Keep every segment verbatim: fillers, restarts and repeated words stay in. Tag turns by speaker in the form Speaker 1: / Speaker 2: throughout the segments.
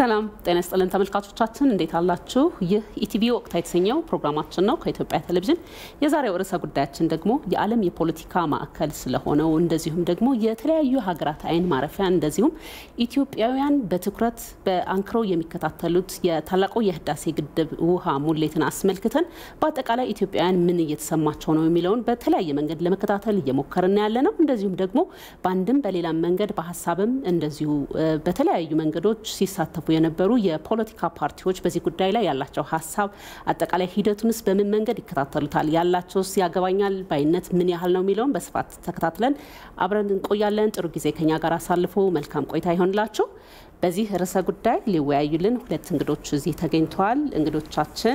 Speaker 1: ሰላም ጤና ይስጥልን ተመልካቾቻችን እንዴት አላችሁ? ይህ ኢቲቪ ወቅታዊ የተሰኘው ፕሮግራማችን ነው ከኢትዮጵያ ቴሌቪዥን። የዛሬው ርዕሰ ጉዳያችን ደግሞ የዓለም የፖለቲካ ማዕከል ስለሆነው እንደዚሁም ደግሞ የተለያዩ ሀገራት አይን ማረፊያ እንደዚሁም ኢትዮጵያውያን በትኩረት በአንክሮ የሚከታተሉት የታላቁ የህዳሴ ግድብ ውሃ ሙሌትን አስመልክተን በአጠቃላይ ኢትዮጵያውያን ምን እየተሰማቸው ነው የሚለውን በተለያየ መንገድ ለመከታተል እየሞከርን ያለነው እንደዚሁም ደግሞ በአንድም በሌላም መንገድ በሐሳብም እንደዚሁ በተለያዩ መንገዶች ሲሳተፉ የነበሩ የፖለቲካ ፓርቲዎች በዚህ ጉዳይ ላይ ያላቸው ሐሳብ አጠቃላይ ሂደቱንስ በምን መንገድ ይከታተሉታል ያላቸውስ ያገባኛል ባይነት ምን ያህል ነው የሚለውን በስፋት ተከታትለን አብረን እንቆያለን። ጥሩ ጊዜ ከኛ ጋር አሳልፎ መልካም ቆይታ ይሆንላችሁ። በዚህ ርዕሰ ጉዳይ ሊወያዩልን ሁለት እንግዶች እዚህ ተገኝተዋል። እንግዶቻችን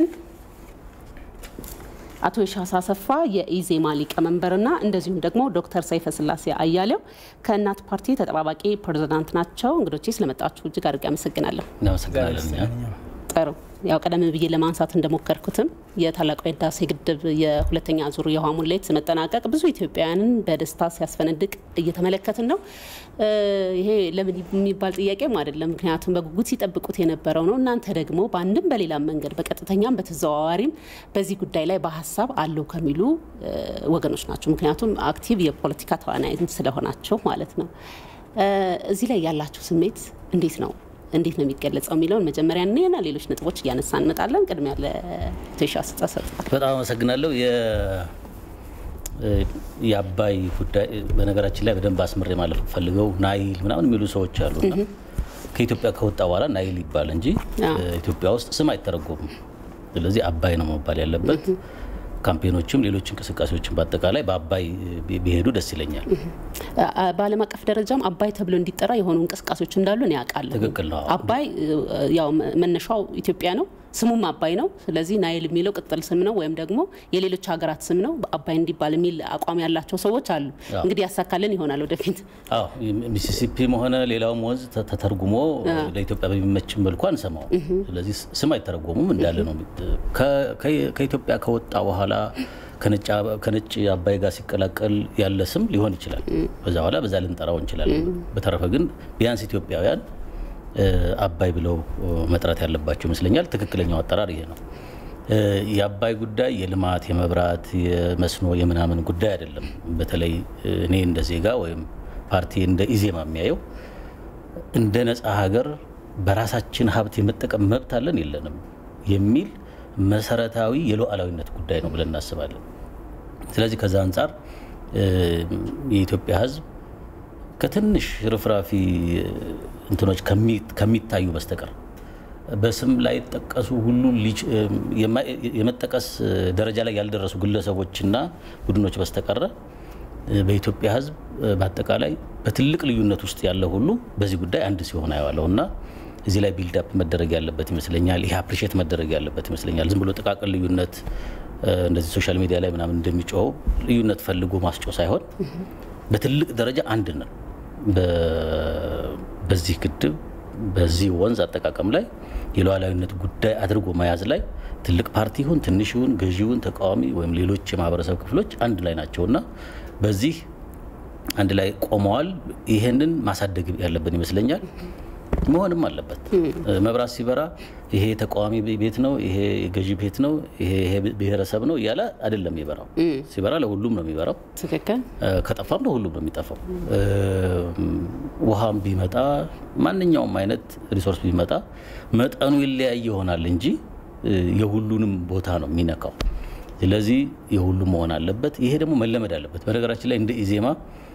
Speaker 1: አቶ ይሻሳ ሰፋ የኢዜማ ሊቀመንበርና እንደዚሁም ደግሞ ዶክተር ሰይፈ ስላሴ አያሌው ከእናት ፓርቲ ተጠባባቂ ፕሬዝዳንት ናቸው። እንግዶቼ ስለመጣችሁ እጅግ አድርጌ አመሰግናለሁ።
Speaker 2: እናመሰግናለን።
Speaker 1: ጥሩ ያው ቀደም ብዬ ለማንሳት እንደሞከርኩትም የታላቁ የህዳሴ ግድብ የሁለተኛ ዙር የውሃ ሙሌት መጠናቀቅ ብዙ ኢትዮጵያውያንን በደስታ ሲያስፈነድቅ እየተመለከትን ነው። ይሄ ለምን የሚባል ጥያቄም አይደለም፣ ምክንያቱም በጉጉት ሲጠብቁት የነበረው ነው። እናንተ ደግሞ በአንድም በሌላ መንገድ በቀጥተኛም በተዘዋዋሪም በዚህ ጉዳይ ላይ በሐሳብ አለው ከሚሉ ወገኖች ናቸው። ምክንያቱም አክቲቭ የፖለቲካ ተዋናይ ስለሆናችሁ ማለት ነው። እዚህ ላይ ያላችሁ ስሜት እንዴት ነው? እንዴት ነው የሚገለጸው የሚለውን መጀመሪያ እኔና ሌሎች ነጥቦች እያነሳን እንመጣለን። ቅድሚያ ለተሻስ ተሰጥ
Speaker 2: በጣም አመሰግናለሁ። የ የአባይ ጉዳይ በነገራችን ላይ በደንብ አስመሬ ማለት ፈልገው ናይል ምናምን የሚሉ ሰዎች አሉና ከኢትዮጵያ ከወጣ በኋላ ናይል ይባል እንጂ ኢትዮጵያ ውስጥ ስም አይተረጎምም። ስለዚህ አባይ ነው መባል ያለበት። ካምፔኖችም ሌሎች እንቅስቃሴዎችን በአጠቃላይ በአባይ ቢሄዱ ደስ ይለኛል።
Speaker 1: በዓለም አቀፍ ደረጃም አባይ ተብሎ እንዲጠራ የሆኑ እንቅስቃሴዎች እንዳሉ ነው ያውቃል።
Speaker 2: ትክክል ነው።
Speaker 1: አባይ ያው መነሻው ኢትዮጵያ ነው፣ ስሙም አባይ ነው። ስለዚህ ናይል የሚለው ቅጥል ስም ነው ወይም ደግሞ የሌሎች ሀገራት ስም ነው አባይ እንዲባል የሚል አቋም ያላቸው ሰዎች አሉ። እንግዲህ ያሳካልን ይሆናል ወደፊት። አዎ
Speaker 2: ሚሲሲፒም ሆነ ሌላውም ወንዝ ተተርጉሞ ለኢትዮጵያ በሚመች መልኩ አንሰማው። ስለዚህ ስም አይተረጎሙም እንዳለ ነው። ከኢትዮጵያ ከወጣ በኋላ ከነጭ ከነጭ አባይ ጋር ሲቀላቀል ያለ ስም ሊሆን ይችላል። በዛ በኋላ በዛ ልንጠራው እንችላለን። በተረፈ ግን ቢያንስ ኢትዮጵያውያን አባይ ብለው መጥራት ያለባቸው መስለኛል። ትክክለኛው አጠራር ይሄ ነው። የአባይ ጉዳይ የልማት የመብራት የመስኖ የምናምን ጉዳይ አይደለም። በተለይ እኔ እንደ ዜጋ ወይም ፓርቲ እንደ ኢዜማ የሚያየው እንደ ነፃ ሀገር በራሳችን ሀብት የመጠቀም መብት አለን የለንም የሚል መሰረታዊ የሉዓላዊነት ጉዳይ ነው ብለን እናስባለን። ስለዚህ ከዛ አንፃር የኢትዮጵያ ሕዝብ ከትንሽ ርፍራፊ እንትኖች ከሚታዩ በስተቀር በስም ላይ ተጠቀሱ ሁሉ የመጠቀስ ደረጃ ላይ ያልደረሱ ግለሰቦችና ቡድኖች በስተቀር በኢትዮጵያ ሕዝብ በአጠቃላይ በትልቅ ልዩነት ውስጥ ያለ ሁሉ በዚህ ጉዳይ አንድ ሲሆን አያዋለውና እዚህ ላይ ቢልድ አፕ መደረግ ያለበት ይመስለኛል። ይሄ አፕሪሺየት መደረግ ያለበት ይመስለኛል። ዝም ብሎ ጥቃቅን ልዩነት እንደዚህ ሶሻል ሚዲያ ላይ ምናምን እንደሚጮው ልዩነት ፈልጎ ማስጮ ሳይሆን በትልቅ ደረጃ አንድ ነን። በዚህ ግድብ በዚህ ወንዝ አጠቃቀም ላይ የሉዓላዊነት ጉዳይ አድርጎ መያዝ ላይ ትልቅ ፓርቲ ይሁን ትንሽ ይሁን ገዢውን ተቃዋሚ ወይም ሌሎች የማህበረሰብ ክፍሎች አንድ ላይ ናቸውና በዚህ አንድ ላይ ቆመዋል። ይሄንን ማሳደግ ያለብን ይመስለኛል። መሆንም አለበት። መብራት ሲበራ ይሄ ተቃዋሚ ቤት ነው፣ ይሄ ገዢ ቤት ነው፣ ይሄ ብሔረሰብ ነው ያለ አይደለም የሚበራው። ሲበራ ለሁሉም ነው የሚበራው።
Speaker 1: ትክክል።
Speaker 2: ከጠፋም ለሁሉም ነው የሚጠፋው። ውሃም ቢመጣ ማንኛውም አይነት ሪሶርስ ቢመጣ መጠኑ ይለያይ ይሆናል እንጂ የሁሉንም ቦታ ነው የሚነካው። ስለዚህ የሁሉም መሆን አለበት። ይሄ ደግሞ መለመድ አለበት። በነገራችን ላይ እንደ ኢዜማ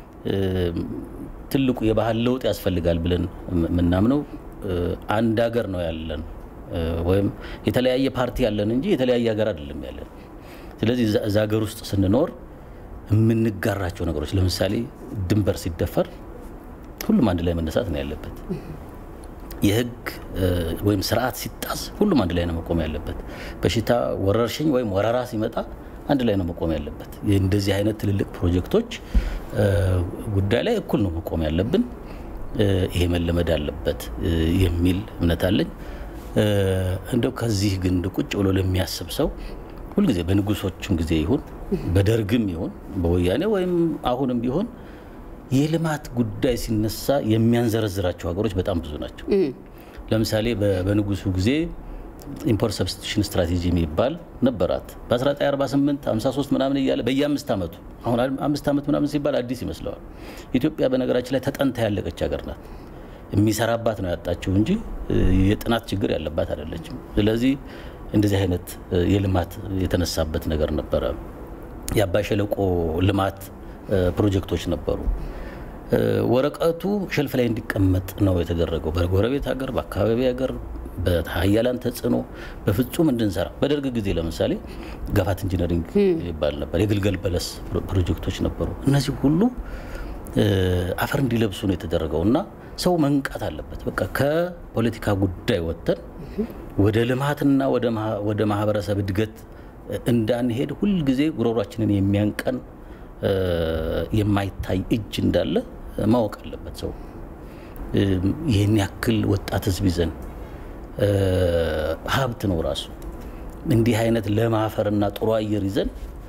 Speaker 2: ትልቁ የባህል ለውጥ ያስፈልጋል ብለን ምናምነው አንድ ሀገር ነው ያለን ወይም የተለያየ ፓርቲ ያለን እንጂ የተለያየ ሀገር አይደለም ያለን። ስለዚህ እዛ ሀገር ውስጥ ስንኖር የምንጋራቸው ነገሮች ለምሳሌ ድንበር ሲደፈር ሁሉም አንድ ላይ መነሳት ነው ያለበት። የህግ ወይም ስርዓት ሲጣስ ሁሉም አንድ ላይ ነው መቆም ያለበት። በሽታ ወረርሽኝ ወይም ወረራ ሲመጣ አንድ ላይ ነው መቆም ያለበት። እንደዚህ አይነት ትልልቅ ፕሮጀክቶች ጉዳይ ላይ እኩል ነው መቆም ያለብን። ይሄ መለመድ አለበት የሚል እምነት አለኝ። እንደው ከዚህ ግን ቁጭ ብሎ ለሚያስብ ሰው ሁሉ ጊዜ በንጉሶቹም ጊዜ ይሁን በደርግም ይሁን በወያኔ ወይም አሁንም ቢሆን የልማት ጉዳይ ሲነሳ የሚያንዘረዝራቸው ሀገሮች በጣም ብዙ ናቸው። ለምሳሌ በንጉሱ ጊዜ ኢምፖርት ሰብስቲቱሽን ስትራቴጂ የሚባል ነበራት በ1948 53 ምናምን ይያለ በየአምስት አመቱ አሁን አምስት አመት ምናምን ሲባል አዲስ ይመስላል ኢትዮጵያ በነገራችን ላይ ተጠንታ ያለቀች ሀገር ናት የሚሰራባት ነው ያጣችው እንጂ የጥናት ችግር ያለባት አይደለችም ስለዚህ እንደዚህ አይነት የልማት የተነሳበት ነገር ነበር ያባይ ሸለቆ ልማት ፕሮጀክቶች ነበሩ ወረቀቱ ሸልፍ ላይ እንዲቀመጥ ነው የተደረገው በጎረቤት ሀገር በአካባቢ ሀገር በታያላን ተጽኖ በፍጹም እንድንሰራ በደርግ ጊዜ ለምሳሌ ጋፋት ኢንጂነሪንግ ይባል ነበር የግልገል በለስ ፕሮጀክቶች ነበሩ እነዚህ ሁሉ አፈር እንዲለብሱ ነው የተደረገውና ሰው መንቃት አለበት በቃ ከፖለቲካ ጉዳይ ወጥተን ወደ ልማትና ወደ ወደ ማህበረሰብ እድገት እንዳንሄድ ሁሉ ጊዜ ጉሮሯችንን የሚያንቀን የማይታይ እጅ እንዳለ ማወቅ አለበት ሰው ይሄን ያክል ወጣት ህዝብ ይዘን ሀብት ነው ራሱ እንዲህ አይነት ለማፈርና ጥሩ አየር ይዘን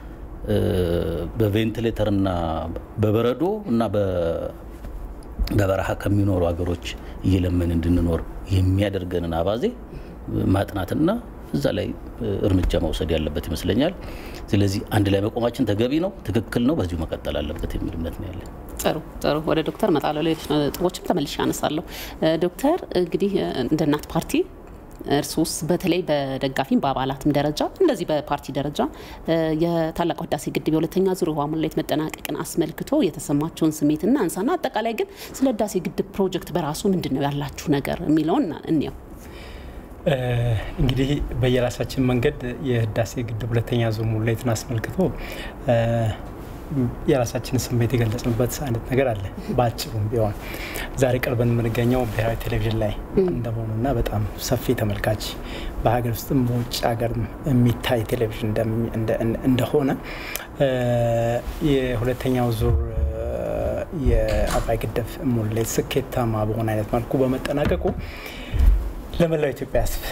Speaker 2: በቬንቲሌተርና በበረዶ እና በበረሃ ከሚኖሩ ሀገሮች እየለመን እንድንኖር የሚያደርገንን አባዜ ማጥናትና እዛ ላይ እርምጃ መውሰድ ያለበት ይመስለኛል ስለዚህ አንድ ላይ መቆማችን ተገቢ ነው ትክክል ነው በዚሁ መቀጠል አለበት የሚል እምነት ነው ያለኝ
Speaker 1: ጥሩ ጥሩ ወደ ዶክተር መጣለው ሌሎች ጥቆችም ተመልሼ አነሳለሁ ዶክተር እንግዲህ እንደ እናት ፓርቲ እርሱስ በተለይ በደጋፊም በአባላትም ደረጃ እንደዚህ በፓርቲ ደረጃ የታላቁ ህዳሴ ግድብ የሁለተኛ ዙር ውሃ ሙሌት መጠናቀቅን አስመልክቶ የተሰማቸውን ስሜትና አንሳና አጠቃላይ ግን ስለ ህዳሴ ግድብ ፕሮጀክት በራሱ ምንድነው ያላችሁ ነገር የሚለውን እንየው
Speaker 3: እንግዲህ በየራሳችን መንገድ የህዳሴ ግድብ ሁለተኛ ዙር ሙሌትን አስመልክቶ የራሳችን ስሜት የገለጽንበት አይነት ነገር አለ ባጭሩም ቢሆን ዛሬ ቀርበን የምንገኘው ብሔራዊ ቴሌቪዥን ላይ እንደሆነና በጣም ሰፊ ተመልካች በሀገር ውስጥም በውጭ ሀገር የሚታይ ቴሌቪዥን እንደሆነ የሁለተኛው ዙር የአባይ ግድብ ሙሌት ስኬታማ በሆነ አይነት መልኩ በመጠናቀቁ ለመላው ኢትዮጵያ ህዝብ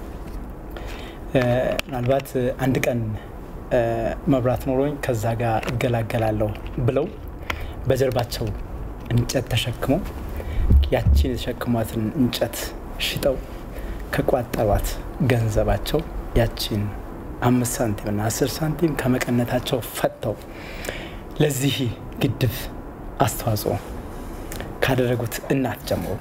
Speaker 3: ምናልባት አንድ ቀን መብራት ኖሮኝ ከዛ ጋር እገላገላለሁ ብለው በጀርባቸው እንጨት ተሸክመው ያቺን የተሸከሟትን እንጨት ሽጠው ከቋጠሯት ገንዘባቸው ያቺን አምስት ሳንቲም እና አስር ሳንቲም ከመቀነታቸው ፈተው ለዚህ ግድብ አስተዋጽኦ ካደረጉት እናት ጀምሮ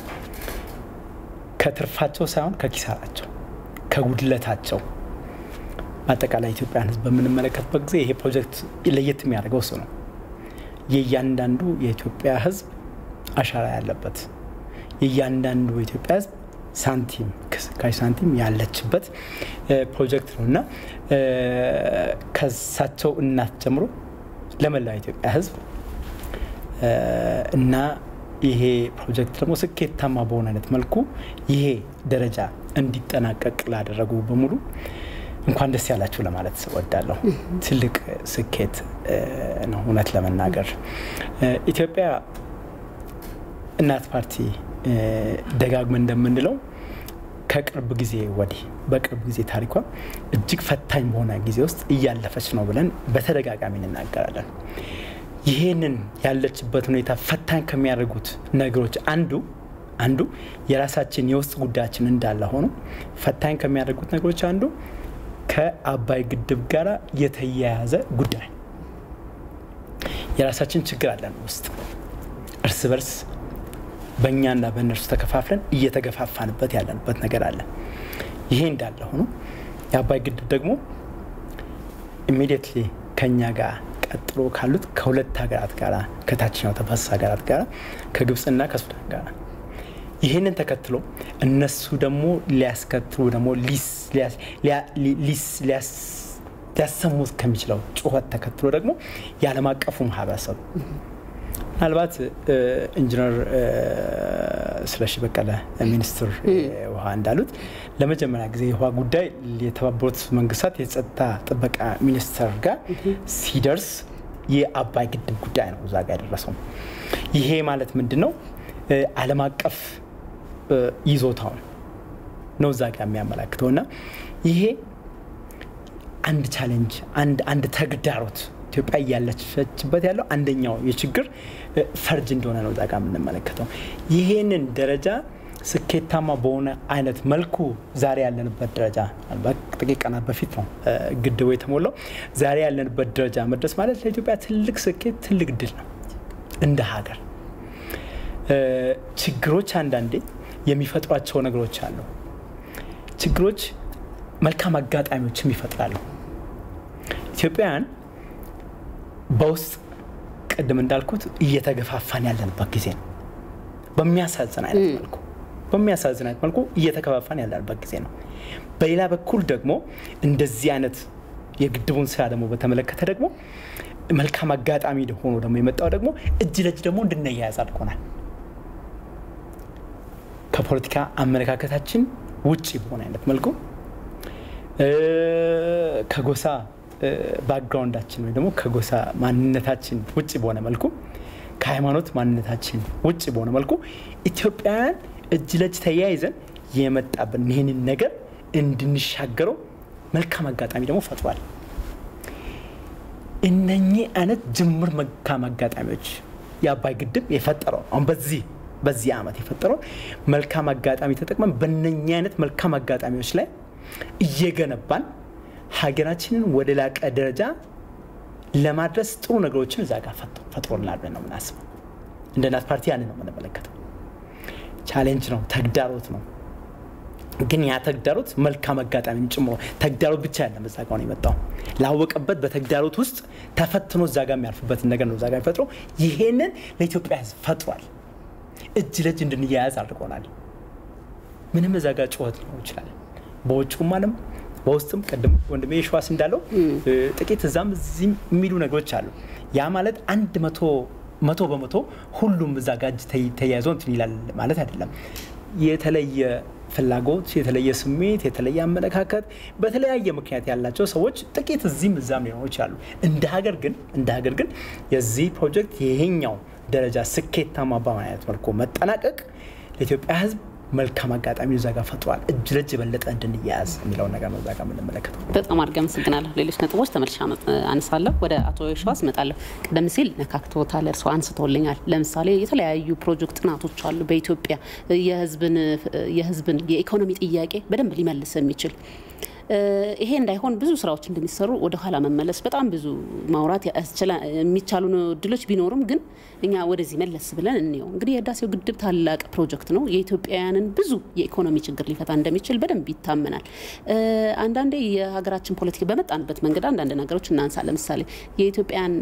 Speaker 3: ከትርፋቸው ሳይሆን ከኪሳራቸው ከጉድለታቸው አጠቃላይ ኢትዮጵያን ህዝብ በመንመለከትበት ጊዜ ይሄ ፕሮጀክት ለየት የሚያደርገው እሱ ነው የእያንዳንዱ የኢትዮጵያ ህዝብ አሻራ ያለበት የእያንዳንዱ የኢትዮጵያ ህዝብ ሳንቲም ከስካይ ሳንቲም ያለችበት ፕሮጀክት ነውና ከሳቸው እናት ጀምሮ ለመላው ኢትዮጵያ ህዝብ እና ይሄ ፕሮጀክት ደግሞ ስኬታማ በሆነ አይነት መልኩ ይሄ ደረጃ እንዲጠናቀቅ ላደረጉ በሙሉ እንኳን ደስ ያላችሁ ለማለት እወዳለሁ ትልቅ ስኬት ነው እውነት ለመናገር ኢትዮጵያ እናት ፓርቲ ደጋግመን እንደምንለው ከቅርብ ጊዜ ወዲህ በቅርብ ጊዜ ታሪኳ እጅግ ፈታኝ በሆነ ጊዜ ውስጥ እያለፈች ነው ብለን በተደጋጋሚ እንናገራለን ይሄንን ያለችበት ሁኔታ ፈታኝ ከሚያደርጉት ነገሮች አንዱ አንዱ የራሳችን የውስጥ ጉዳያችን እንዳለ ሆኖ ፈታኝ ከሚያደርጉት ነገሮች አንዱ ከአባይ ግድብ ጋር የተያያዘ ጉዳይ የራሳችን ችግር አለን ውስጥ እርስ በርስ በእኛና በእነርሱ ተከፋፍለን እየተገፋፋንበት ያለንበት ነገር አለ ይሄ እንዳለ ሆኖ የአባይ ግድብ ደግሞ ኢሚዲየትሊ ከኛ ጋር ቀጥሎ ካሉት ከሁለት ሀገራት ጋር ከታችኛው ተፋሰስ ሀገራት ጋር ከግብጽና ከሱዳን ጋር ይሄንን ተከትሎ እነሱ ደግሞ ሊያስከትሉ ደግሞ ሊስ ሊስ ሊስ ያሰሙት ከሚችለው ጩኸት ተከትሎ ደግሞ የዓለም አቀፉ ማህበረሰብ ምናልባት ኢንጂነር ስለሺ በቀለ ሚኒስትር ውሃ እንዳሉት ለመጀመሪያ ጊዜ የውሃ ጉዳይ የተባበሩት መንግስታት የጸጥታ ጥበቃ ሚኒስትር ጋር ሲደርስ የአባይ ግድብ ጉዳይ ነው እዛ ጋር ያደረሰው ይሄ ማለት ምንድነው ዓለም አቀፍ ይዞታው ነው እዛ ጋር የሚያመላክተውና ይሄ አንድ ቻሌንጅ አንድ አንድ ተግዳሮት ኢትዮጵያ ያለችበት ያለው አንደኛው የችግር ፈርጅ እንደሆነ ነው ዛጋ ምን መለከተው ይሄንን ደረጃ ስኬታማ በሆነ አይነት መልኩ ዛሬ ያለንበት ደረጃ ጥቂት ቀናት በፊት ነው ግድቡ የተሞላው ዛሬ ያለንበት ደረጃ መድረስ ማለት ለኢትዮጵያ ትልቅ ስኬት ትልቅ ድል ነው እንደ ሀገር ችግሮች አንዳንዴ የሚፈጥሯቸው ነገሮች አሉ ችግሮች መልካም አጋጣሚዎችም ይፈጥራሉ ኢትዮጵያን በውስጥ ቀደም እንዳልኩት እየተገፋፋን ያለንበት ጊዜ ነው በሚያሳዝን አይነት መልኩ በሚያሳዝን አይነት መልኩ እየተከፋፋን ያለንበት ጊዜ ነው በሌላ በኩል ደግሞ እንደዚህ አይነት የግድቡን ስራ ደግሞ በተመለከተ ደግሞ መልካም አጋጣሚ ሆኖ ደግሞ የመጣው ደግሞ እጅ ለእጅ ደግሞ እንድንያያዝ አድርጎናል ከፖለቲካ አመለካከታችን ውጪ በሆነ አይነት መልኩ ከጎሳ ባክግራውንዳችን ወይ ደግሞ ከጎሳ ማንነታችን ውጪ በሆነ መልኩ ከሃይማኖት ማንነታችን ውጪ በሆነ መልኩ ኢትዮጵያን እጅ ለእጅ ተያይዘን የመጣብን ይሄንን ነገር እንድንሻገረው መልካም አጋጣሚ ደግሞ ፈጥሯል እነኚህ አይነት ጅምር መልካም አጋጣሚዎች የአባይ ግድብ የፈጠረው አሁን በዚህ በዚህ አመት የፈጠረው መልካም አጋጣሚ ተጠቅመን በእነኚህ አይነት መልካም አጋጣሚዎች ላይ እየገነባን ሀገራችንን ወደ ላቀ ደረጃ ለማድረስ ጥሩ ነገሮችን እዛ ጋር ፈጥሮልናል ብለን ነው የምናስበው እንደ እናት ፓርቲ ያንን ነው የምንመለከተው ቻሌንጅ ነው ተግዳሮት ነው ግን ያ ተግዳሮት መልካም አጋጣሚ ጭምሮ ተግዳሮት ብቻ አይደለም እዛ ጋር ነው የመጣው ላወቀበት በተግዳሮት ውስጥ ተፈትኖ እዛ ጋር የሚያልፍበት ነገር ነው እዛ ጋር ፈጥሮ ይሄንን ለኢትዮጵያ ህዝብ ፈጥሯል እጅ ለእጅ እንድንያያዝ አድርጎናል ምንም እዛ ጋር ጩኸት ነው ይችላል በውጭም ዓለም በውስጥም ቀደም ወንድሜ ሸዋስ እንዳለው ጥቂት እዛም እዚህም የሚሉ ነገሮች አሉ ያ ማለት አንድ መቶ መቶ በመቶ ሁሉም እዛ ጋር ተያይዞ እንትን ይላል ማለት አይደለም የተለየ ፍላጎት የተለየ ስሜት የተለየ አመለካከት በተለያየ ምክንያት ያላቸው ሰዎች ጥቂት እዚህም እዛም ሊሆኑ ይችላሉ እንደ ሀገር ግን እንደ ሀገር ግን የዚህ ፕሮጀክት ይሄኛው ደረጃ ስኬታማ በማለት መልኩ መጠናቀቅ ለኢትዮጵያ ህዝብ መልካም አጋጣሚ እዛ ጋር ፈጥሯል እጅ ለእጅ በለጠ እንድንያያዝ የሚለው ነገር ነው እዛ ጋር የምንመለከተው
Speaker 1: በጣም አድርገን መስግናለሁ ሌሎች ነጥቦች ተመልሼ አነሳለሁ ወደ አቶ ሸዋስ መጣለሁ ቀደም ሲል ነካክቶታል እርሶ አንስቶልኛል ለምሳሌ የተለያዩ ፕሮጀክት ጥናቶች አሉ በኢትዮጵያ የህዝብን የህዝብን የኢኮኖሚ ጥያቄ በደንብ ሊመልስ የሚችል ይሄ እንዳይሆን ብዙ ስራዎች እንደሚሰሩ ወደ ኋላ መመለስ በጣም ብዙ ማውራት የሚቻሉ ድሎች ቢኖርም ግን እኛ ወደዚህ መለስ ብለን እንየው እንግዲህ የህዳሴው ግድብ ታላቅ ፕሮጀክት ነው የኢትዮጵያውያንን ብዙ የኢኮኖሚ ችግር ሊፈታ እንደሚችል በደንብ ይታመናል አንዳንዴ የሀገራችን ፖለቲካ በመጣንበት መንገድ አንዳንድ ነገሮች እናንሳ ለምሳሌ የኢትዮጵያን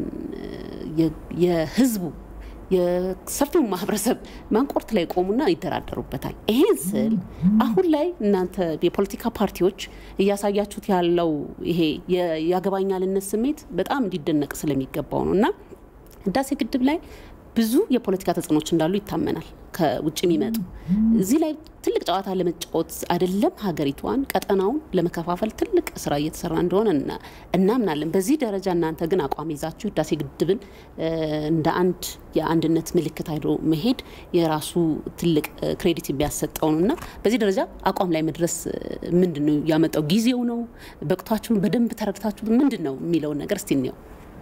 Speaker 1: የህዝቡ የሰፊው ማህበረሰብ ማንቆርት ላይ ቆሙና ይደራደሩበታል ይሄን ስል አሁን ላይ እናንተ የፖለቲካ ፓርቲዎች እያሳያችሁት ያለው ይሄ ያገባኛልነት ስሜት በጣም እንዲደነቅ ስለሚገባው ነውና ህዳሴ ግድብ ላይ ብዙ የፖለቲካ ተጽዕኖች እንዳሉ ይታመናል ከውጭ የሚመጡ እዚህ ላይ ትልቅ ጨዋታ ለመጫወት አይደለም ሀገሪቷን ቀጠናውን ለመከፋፈል ትልቅ ስራ እየተሰራ እንደሆነ እናምናለን በዚህ ደረጃ እናንተ ግን አቋም ይዛችሁ ህዳሴ ግድብን እንደ አንድ የአንድነት ምልክት አይዶ መሄድ የራሱ ትልቅ ክሬዲት የሚያሰጠው ነውና በዚህ ደረጃ አቋም ላይ መድረስ ምንድነው ያመጣው ጊዜው ነው በቅቷችሁን በደንብ ተረድታችሁ ምንድነው የሚለው ነገር እስቲ ነው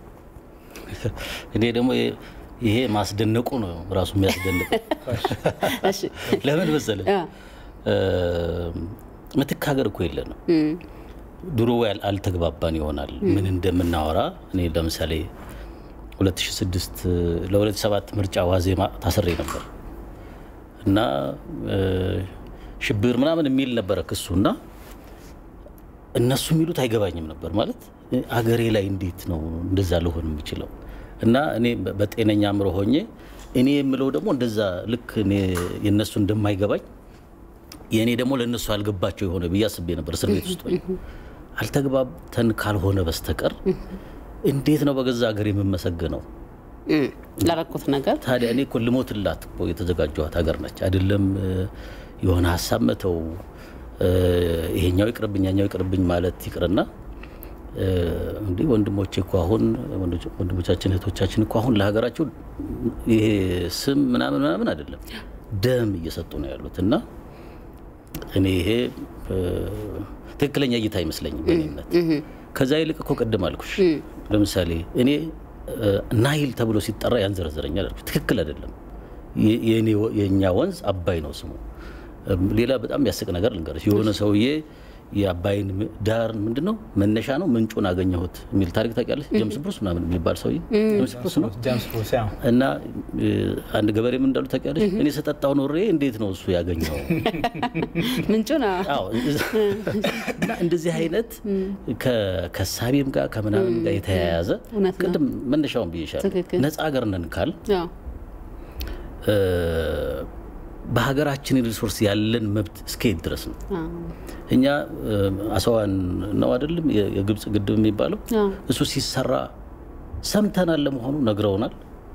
Speaker 2: እኔ ደግሞ ይሄ ማስደነቁ ነው ራሱ የሚያስደንቅ እሺ ለምን መሰለ መተካገር እኮ የለንም ድሮ ያል አልተግባባን ይሆናል ምን እንደምናወራ እኔ ለምሳሌ ሁለት ሺህ ስድስት ለሁለት ሺህ ሰባት ምርጫ ዋዜማ ታስሬ ነበር እና ሽብር ምናምን የሚል ነበር ክሱና እነሱ የሚሉት አይገባኝም ነበር ማለት አገሬ ላይ እንዴት ነው እንደዛ ለሆነ የሚችለው እና እኔ በጤነኛ አምሮ ሆኜ እኔ የምለው ደግሞ እንደዛ ልክ እኔ የነሱ እንደማይገባኝ የኔ ደግሞ ለነሱ አልገባቸው ይሆነ በያስቤ ነበር እስር ቤት ውስጥ ወይ አልተግባብተን ካልሆነ በስተቀር እንዴት ነው በገዛ ሀገር የምመሰገነው
Speaker 1: ላራኩት ነገር
Speaker 2: ታዲያ እኔ እኮ ልሞትላት እኮ የተዘጋጀዋት ሀገር ነች አይደለም የሆነ ሐሳብ መተው ይሄኛው ይቅርብኛኛው ይቅርብኝ ማለት ይቅርና እንዴ ወንድሞቼ እኮ አሁን ወንድሞቻችን እህቶቻችን እኮ አሁን ለሀገራቸው ይሄ ስም ምናምን ምናምን አይደለም ደም እየሰጡ ነው ያሉትና እኔ ይሄ ትክክለኛ እይታ አይመስለኝም በእኔነት ከዛ ይልቅ እኮ ቀደም አልኩሽ ለምሳሌ እኔ ናይል ተብሎ ሲጠራ ያንዘረዘረኛል አልኩ ትክክል አይደለም የኔ የኛ ወንዝ አባይ ነው ስሙ ሌላ በጣም ያስቅ ነገር ልንገርሽ የሆነ ሰውዬ የአባይን ዳር ምንድነው መነሻ ነው ምንጩን አገኘሁት የሚል ታሪክ ታውቂያለሽ ጀምስ ብሩስ ምናምን የሚባል ሰውዬ ጀምስ ብሩስ ነው
Speaker 3: ጀምስ ብሩስ ያው
Speaker 2: እና አንድ ገበሬ ምን እንዳሉ ታውቂያለሽ እኔ ሰጠጣው ኖሬ እንዴት ነው እሱ ያገኘው
Speaker 1: ምንጩን አዎ
Speaker 2: እና እንደዚህ አይነት ከከሳቢም ጋር ከምናምን ጋር የተያያዘ ቅድም መነሻውን ቢይሻል ነፃ ሀገር ነን ካል አዎ በሀገራችን ሪሶርስ ያለን መብት እስከየት ድረስ ነው እኛ አሰዋን ነው አይደለም የግብጽ ግድብ የሚባለው እሱ ሲሰራ ሰምተናል ለመሆኑ ነግረውናል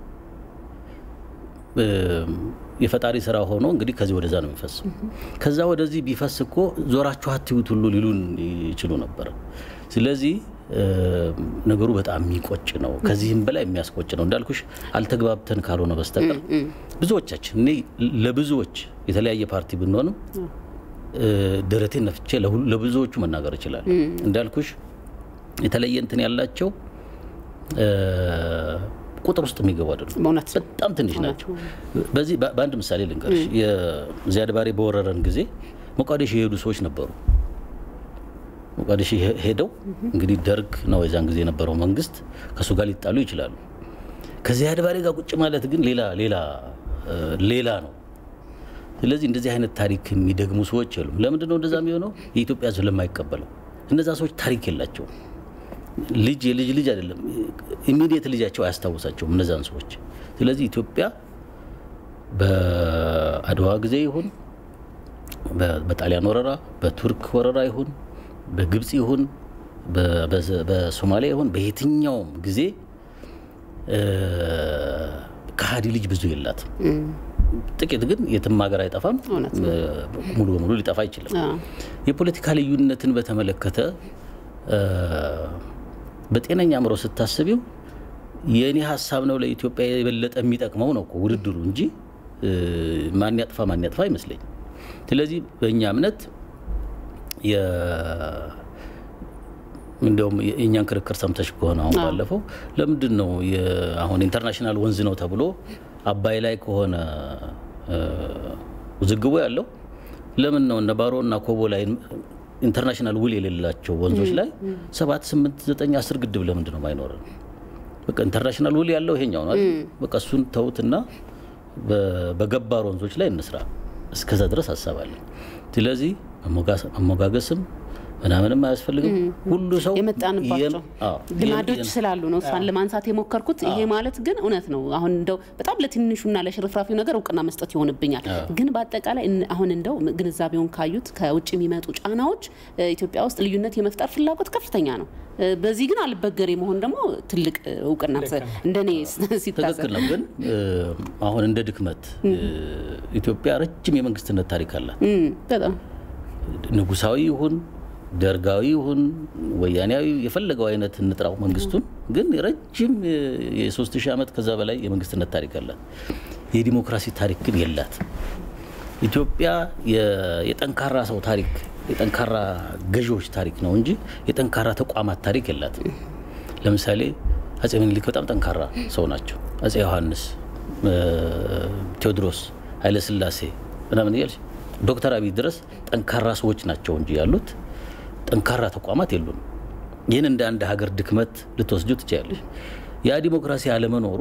Speaker 2: የፈጣሪ ስራ ሆኖ እንግዲህ ከዚህ ወደዛ ነው የሚፈሰው ከዛ ወደዚህ ቢፈስኮ ዞራችሁ አትዩት ሁሉ ሊሉን ይችላሉ ነበር ስለዚህ ነገሩ በጣም የሚቆጭ ነው ከዚህም በላይ የሚያስቆጭ ነው እንዳልኩሽ አልተግባብተን ካልሆነ በስተቀር ብዙዎቻችን እኔ ለብዙዎች የተለያየ ፓርቲ ብንሆንም ደረቴን ነፍቼ ለብዙዎቹ መናገር ይችላል እንዳልኩሽ የተለየ እንትን ያላቸው ቁጥር ውስጥ የሚገቡ አይደሉም በጣም ትንሽ ናቸው በዚህ በአንድ ምሳሌ ልንገርሽ የዚያድ ባሬ በወረረን ጊዜ ሞቃዲሾ የሄዱ ሰዎች ነበሩ ሞቃዲሾ ሄደው እንግዲህ ደርግ ነው የዛን ጊዜ የነበረው መንግስት ከሱ ጋር ሊጣሉ ይችላሉ ከዚያድ ባሬ ጋር ቁጭ ማለት ግን ሌላ ሌላ ሌላ ነው ስለዚህ እንደዚህ አይነት ታሪክ የሚደግሙ ሰዎች አሉ ለምን ነው እንደዛ የሚሆነው የኢትዮጵያ ሕዝብ ለማይቀበለው እነዛ ሰዎች ታሪክ የላቸው ልጅ የልጅ ልጅ አይደለም ኢሚዲየት ልጃቸው አያስታውሳቸውም እነዛን ሰዎች ስለዚህ ኢትዮጵያ በአድዋ ጊዜ ይሁን በጣሊያን ወረራ በቱርክ ወረራ ይሁን በግብጽ ይሁን በሶማሊያ ይሁን በየትኛውም ጊዜ ከሃዲ ልጅ ብዙ የላትም ጥቂት ግን የትም ሀገር አይጠፋም ሙሉ በሙሉ ሊጠፋ ይችላል የፖለቲካ ልዩነትን በተመለከተ በጤነኛ አምሮ ስታስቢው የኔ ሐሳብ ነው ለኢትዮጵያ የበለጠ የሚጠቅመው ነው ውድድሩ እንጂ ማን ያጥፋ ማን ያጥፋ አይመስለኝ ስለዚህ በእኛ እምነት የ እንደውም የኛን ክርክር ሰምተሽ ከሆነ አሁን ባለፈው ለምንድን ነው አሁን ኢንተርናሽናል ወንዝ ነው ተብሎ አባይ ላይ ከሆነ ውዝግቡ ያለው ለምን ነው ነባሮና ኮቦ ላይ ኢንተርናሽናል ውል የሌላቸው ወንዞች ላይ ሰባት ስምንት ዘጠኝ አስር ግድብ ለምንድን ነው ማይኖረን በቃ ኢንተርናሽናል ውል ያለው ይሄኛው ነው በቃ እሱን ተውትና በገባር ወንዞች ላይ እንስራ እስከዛ ድረስ አሳባለሁ ስለዚህ አሞጋገስም ምናምንም አያስፈልግም ሁሉ ሰው
Speaker 1: የመጣንባቸው ግናዶች ስላሉ ነው ሳን ለማንሳት የሞከርኩት ይሄ ማለት ግን እውነት ነው አሁን እንደው በጣም ለትንሹና ለሽርፍራፊው ነገር እውቅና መስጠት ይሆንብኛል ግን በአጠቃላይ አሁን እንደው ግንዛቤውን ካዩት ከውጭ የሚመጡ ጫናዎች ኢትዮጵያ ውስጥ ልዩነት የመፍጠር ፍላጎት ከፍተኛ ነው በዚህ ግን አልበገሬ መሆን ደግሞ ትልቅ እውቅና እንደኔ ሲታሰብ
Speaker 2: ተከክለ ግን አሁን እንደ ድክመት ኢትዮጵያ ረጅም የመንግስትነት ታሪክ አላት
Speaker 1: በጣም
Speaker 2: ንጉሳዊ ይሁን ደርጋዊ ይሁን ወያኔያዊ የፈለገው አይነት እንጥራው መንግስቱን ግን ረጅም የሶስት ሺህ ዓመት ከዛ በላይ የመንግስትነት ታሪክ አላት የዲሞክራሲ ታሪክ ግን የላት ኢትዮጵያ የጠንካራ ሰው ታሪክ የጠንካራ ገዢዎች ታሪክ ነው እንጂ የጠንካራ ተቋማት ታሪክ የላት ለምሳሌ አጼ ምኒልክ በጣም ጠንካራ ሰው ናቸው አጼ ዮሐንስ ቴዎድሮስ ኃይለ ሥላሴ ምናምን ይያልሽ ዶክተር አብይ ድረስ ጠንካራ ሰዎች ናቸው እንጂ ያሉት ጠንካራ ተቋማት የሉም ይሄን እንደ አንድ ሀገር ድክመት ልትወስጁ ትችያለሽ ያ ዲሞክራሲ ያለ መኖሩ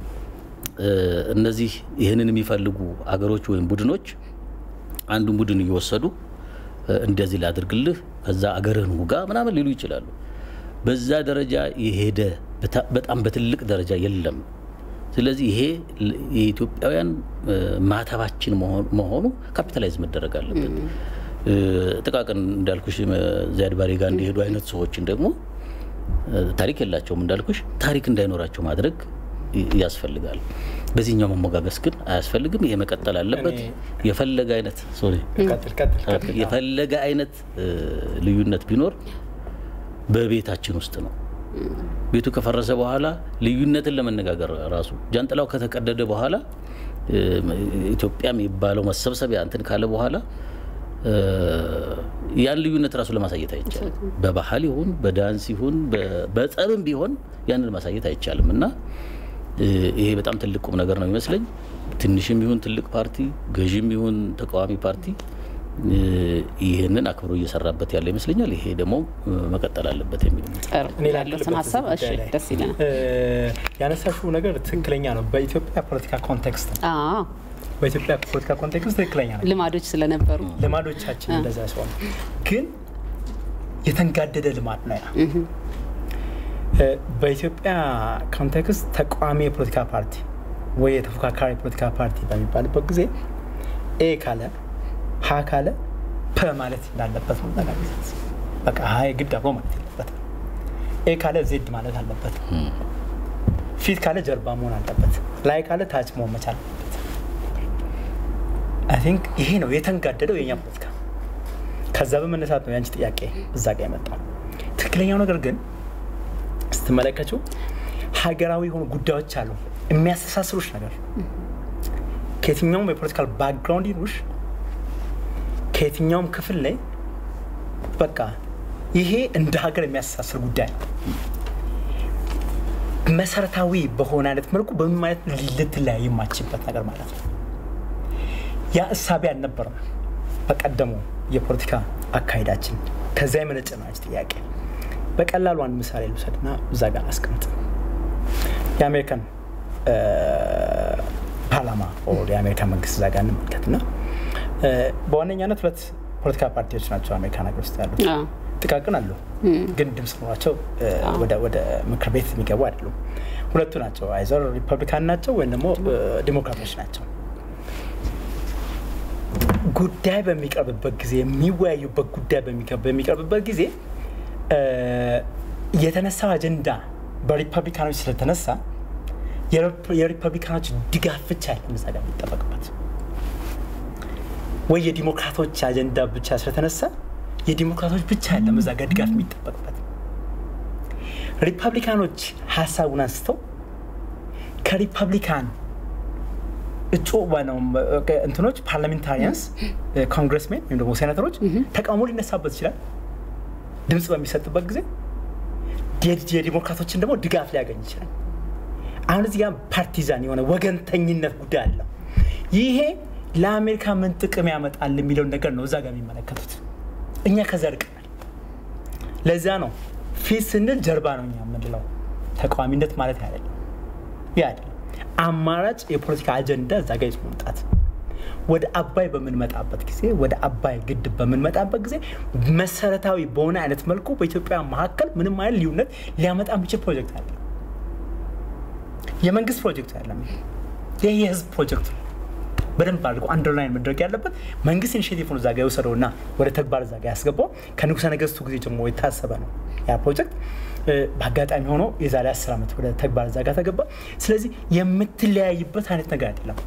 Speaker 2: እነዚህ ይሄንን የሚፈልጉ አገሮች ወይም ቡድኖች አንዱን ቡድን እየወሰዱ እንደዚህ ላድርግልህ ከዛ አገርህን ውጋ ምናምን ሊሉ ይችላሉ በዛ ደረጃ ይሄደ በጣም በትልቅ ደረጃ የለም ስለዚህ ይሄ የኢትዮጵያውያን ማተባችን መሆኑ ካፒታላይዝ መደረግ አለበት ተቃቀን እንዳልኩሽ ዚያድ ባሬ ጋር እንዲሄዱ አይነት ሰዎችን ደግሞ ታሪክ የላቸውም እንዳልኩሽ ታሪክ እንዳይኖራቸው ማድረግ ያስፈልጋል በዚህኛው መሞጋገስ ግን አያስፈልግም ይሄ መቀጠል አለበት የፈለገ አይነት ሶሪ
Speaker 3: ቀጥል ቀጥል
Speaker 2: የፈለገ አይነት ልዩነት ቢኖር በቤታችን ውስጥ ነው ቤቱ ከፈረሰ በኋላ ልዩነትን ለመነጋገር ራሱ ጃንጥላው ከተቀደደ በኋላ ኢትዮጵያ የሚባለው መሰብሰቢያ እንትን ካለ በኋላ ያን ልዩነት ራሱ ለማሳየት አይቻልም በባህል ይሁን በዳንስ ይሁን በጸብም ቢሆን ያንን ማሳየት አይቻልምና ይሄ በጣም ትልቅ ቁም ነገር ነው ይመስለኝ ትንሽም ይሁን ትልቅ ፓርቲ ገዢም ይሁን ተቃዋሚ ፓርቲ ይሄንን አክብሮ እየሰራበት ያለ ይመስለኛል ይሄ ደግሞ መቀጠል አለበት የሚል
Speaker 1: እኔ ላለው ሐሳብ እሺ ደስ ይለናል
Speaker 3: ያነሳሽው ነገር ትክክለኛ ነው በኢትዮጵያ ፖለቲካ ኮንቴክስት አዎ በኢትዮጵያ ፖለቲካ ኮንቴክስት ትክክለኛ ነው
Speaker 1: ልማዶች ስለነበሩ
Speaker 3: ልማዶቻችን እንደዛ ሲሆን ግን የተንጋደደ ልማድ ነው ያ በኢትዮጵያ ኮንቴክስት ተቋሚ የፖለቲካ ፓርቲ ወይ የተፎካካሪ ፖለቲካ ፓርቲ በሚባልበት ጊዜ ኤ ካለ ሀ ካለ ፐ ማለት እንዳለበት ነው ተናግረስ በቃ ሃይ ግድ አብሮ ማለት አለበት ኤ ካለ ዜድ ማለት አለበት ፊት ካለ ጀርባ መሆን አለበት ላይ ካለ ታች መሆን መቻል አለበት አይ ቲንክ ይሄ ነው የተንጋደደው የኛ ፖለቲካ ከዛ በመነሳት ነው ያንቺ ጥያቄ እዛ ጋር የመጣው ትክክለኛው ነገር ግን ስትመለከቱ ሀገራዊ ሆኑ ጉዳዮች አሉ የሚያስተሳስሩሽ ነገር ከየትኛውም የፖለቲካል ባክግራውንድ ይኑሽ ከየትኛውም ክፍል ላይ በቃ ይሄ እንደ ሀገር የሚያስተሳስር ጉዳይ መሰረታዊ በሆነ አይነት መልኩ በምን ማለት ልትለያይ የማችበት ነገር ማለት ነው ያ እሳቤ አልነበረም በቀደሙ የፖለቲካ አካሄዳችን ከዛ የመነጨ ነው ጥያቄ በቀላሉ አንድ ምሳሌ ልውሰድና እዛ ጋር አስቀምጥ የአሜሪካን ፓርላማ ኦር የአሜሪካን መንግስት እዛ ጋር እንመልከትና በዋነኛነት ሁለት ፖለቲካ ፓርቲዎች ናቸው አሜሪካን ሀገር ውስጥ ያሉት ጥቃቅን አሉ ግን ድምጽ ኖራቸው ወደ ወደ ምክር ቤት የሚገቡ አይደሉም ሁለቱ ናቸው አይዘር ሪፐብሊካን ናቸው ወይ ደግሞ ዲሞክራቶች ናቸው ጉዳይ በሚቀርብበት ጊዜ የሚወያዩበት ጉዳይ በሚቀርብበት ጊዜ የተነሳው አጀንዳ በሪፐብሊካኖች ስለተነሳ የሪፐብሊካኖች ድጋፍ ብቻ ለምሳሌ የሚጠበቅበት ወይ የዲሞክራቶች አጀንዳ ብቻ ስለተነሳ የዲሞክራቶች ብቻ ለምሳሌ ድጋፍ የሚጠበቅበት ሪፐብሊካኖች ሐሳቡን አንስተው ከሪፐብሊካን እጩ ባነው እንትኖች ፓርላሜንታሪያንስ ኮንግረስሜን ወይም ደግሞ ሴናተሮች ተቃውሞ ሊነሳበት ይችላል ድምጽ በሚሰጥበት ጊዜ የዲሞክራቶችን ደግሞ ድጋፍ ሊያገኝ ይችላል አሁን እዚህ ጋር ፓርቲዛን የሆነ ወገንተኝነት ጉዳይ አለ ይሄ ለአሜሪካ ምን ጥቅም ያመጣል የሚለው ነገር ነው እዛ ጋር የሚመለከቱት እኛ ከዛ ርቀናል ለዛ ነው ፊት ስንል ጀርባ ነው እኛ የምንለው ተቃዋሚነት ማለት አይደለም ያ አማራጭ የፖለቲካ አጀንዳ እዛ ጋር ይስሙጣት ወደ አባይ በመንመጣበት ጊዜ ወደ አባይ ግድብ በመንመጣበት ጊዜ መሰረታዊ በሆነ አይነት መልኩ በኢትዮጵያ መሐከል ምንም አይነት ሊውነት ሊያመጣ የሚችል ፕሮጀክት አለ የመንግስት ፕሮጀክት አይደለም ይሄ የህዝብ ፕሮጀክት በደንብ አድርጎ አንደርላይን መድረግ ያለበት መንግስት ኢኒሺዬቲቭ ነው ዛጋ የወሰደውና ወደ ተግባር ዛጋ ያስገባው ከንጉሰ ነገስቱ ጊዜ ጀምሮ የታሰበ ነው ያ ፕሮጀክት በአጋጣሚ ሆኖ የዛሬ አስር አመት ወደ ተግባር ዛጋ ተገባ ስለዚህ የምትለያይበት አይነት ነገር አይደለም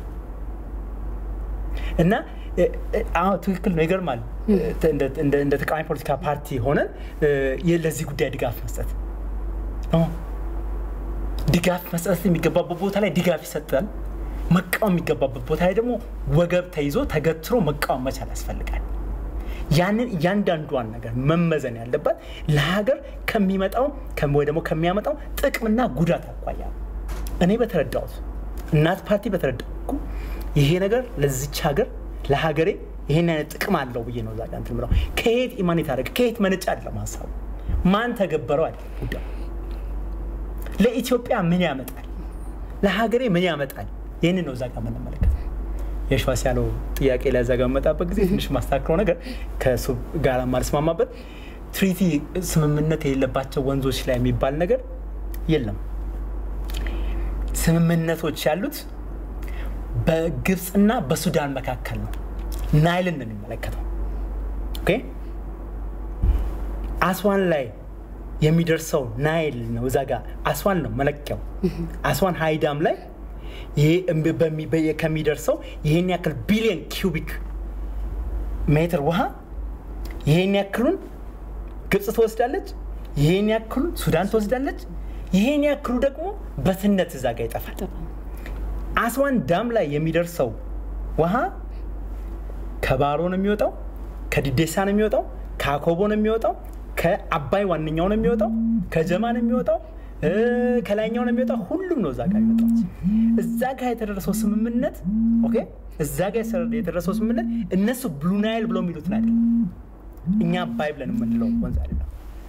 Speaker 3: እና አዎ ትክክል ነው ይገርማል እንደ እንደ ተቃዋሚ ፖለቲካ ፓርቲ ሆነ ለዚህ ጉዳይ ድጋፍ መስጠት ነው ድጋፍ መስጠት የሚገባበት ቦታ ላይ ድጋፍ ይሰጣል መቃወም የሚገባበት ቦታ ላይ ደግሞ ወገብ ተይዞ ተገትሮ መቃወም መቻል ያስፈልጋል ያንን ያንዳንዱን ነገር መመዘን ያለበት ለሀገር ከሚመጣው ወይ ደግሞ ከሚያመጣው ጥቅምና ጉዳት አቋያ እኔ በተረዳሁት እናት ፓርቲ በተረዳሁ ይሄ ነገር ለዚች ሀገር ለሀገሬ ይሄን አይነት ጥቅም አለው ብዬ ነው ዛጋ እንትን ብለው ከየት ኢማኔት አደረገ ከየት መነጫ አይደለም ሐሳቡ ማን ተገበረው አይደል ጉዳይ ለኢትዮጵያ ምን ያመጣል ለሀገሬ ምን ያመጣል ይሄንን ነው ዛጋ መነመለከት የሽዋስ ያለው ጥያቄ ላይ ዛጋ መጣበት ጊዜ ትንሽ ማስተካከለው ነገር ከሱ ጋር ማልስማማበት ትሪቲ ስምምነት የሌለባቸው ወንዞች ላይ የሚባል ነገር የለም ስምምነቶች ያሉት በግብጽና በሱዳን መካከል ነው ናይልን ነው የሚመለከተው ኦኬ አስዋን ላይ የሚደርሰው ናይል ነው ዛጋ አስዋን ነው መለኪያው አስዋን ሃይዳም ላይ ይሄ በሚበየ ከሚደርሰው ይሄን ያክል ቢሊየን ኪዩቢክ ሜትር ውሃ ይሄን ያክሉን ግብጽ ትወስዳለች ይሄን ያክሉ ሱዳን ትወስዳለች ይሄን ያክሉ ደግሞ በትነት ዛጋ ይጠፋል አስዋን ዳም ላይ የሚደርሰው ውሃ ከባሮ ነው የሚወጣው ከዲዴሳ ነው የሚወጣው ከአኮቦ ነው የሚወጣው ከአባይ ዋንኛው ነው የሚወጣው ከጀማ ነው የሚወጣው ከላይኛው ነው የሚወጣው ሁሉም ነው እዛ ጋር የሚወጣው እዛ ጋር የተደረሰው ስምምነት ኦኬ እዛ ጋር የተደረሰው ስምምነት እነሱ ብሉ ናይል ብለው የሚሉት አይደለም እኛ ባይብለን የምንለው ወንዝ አይደለም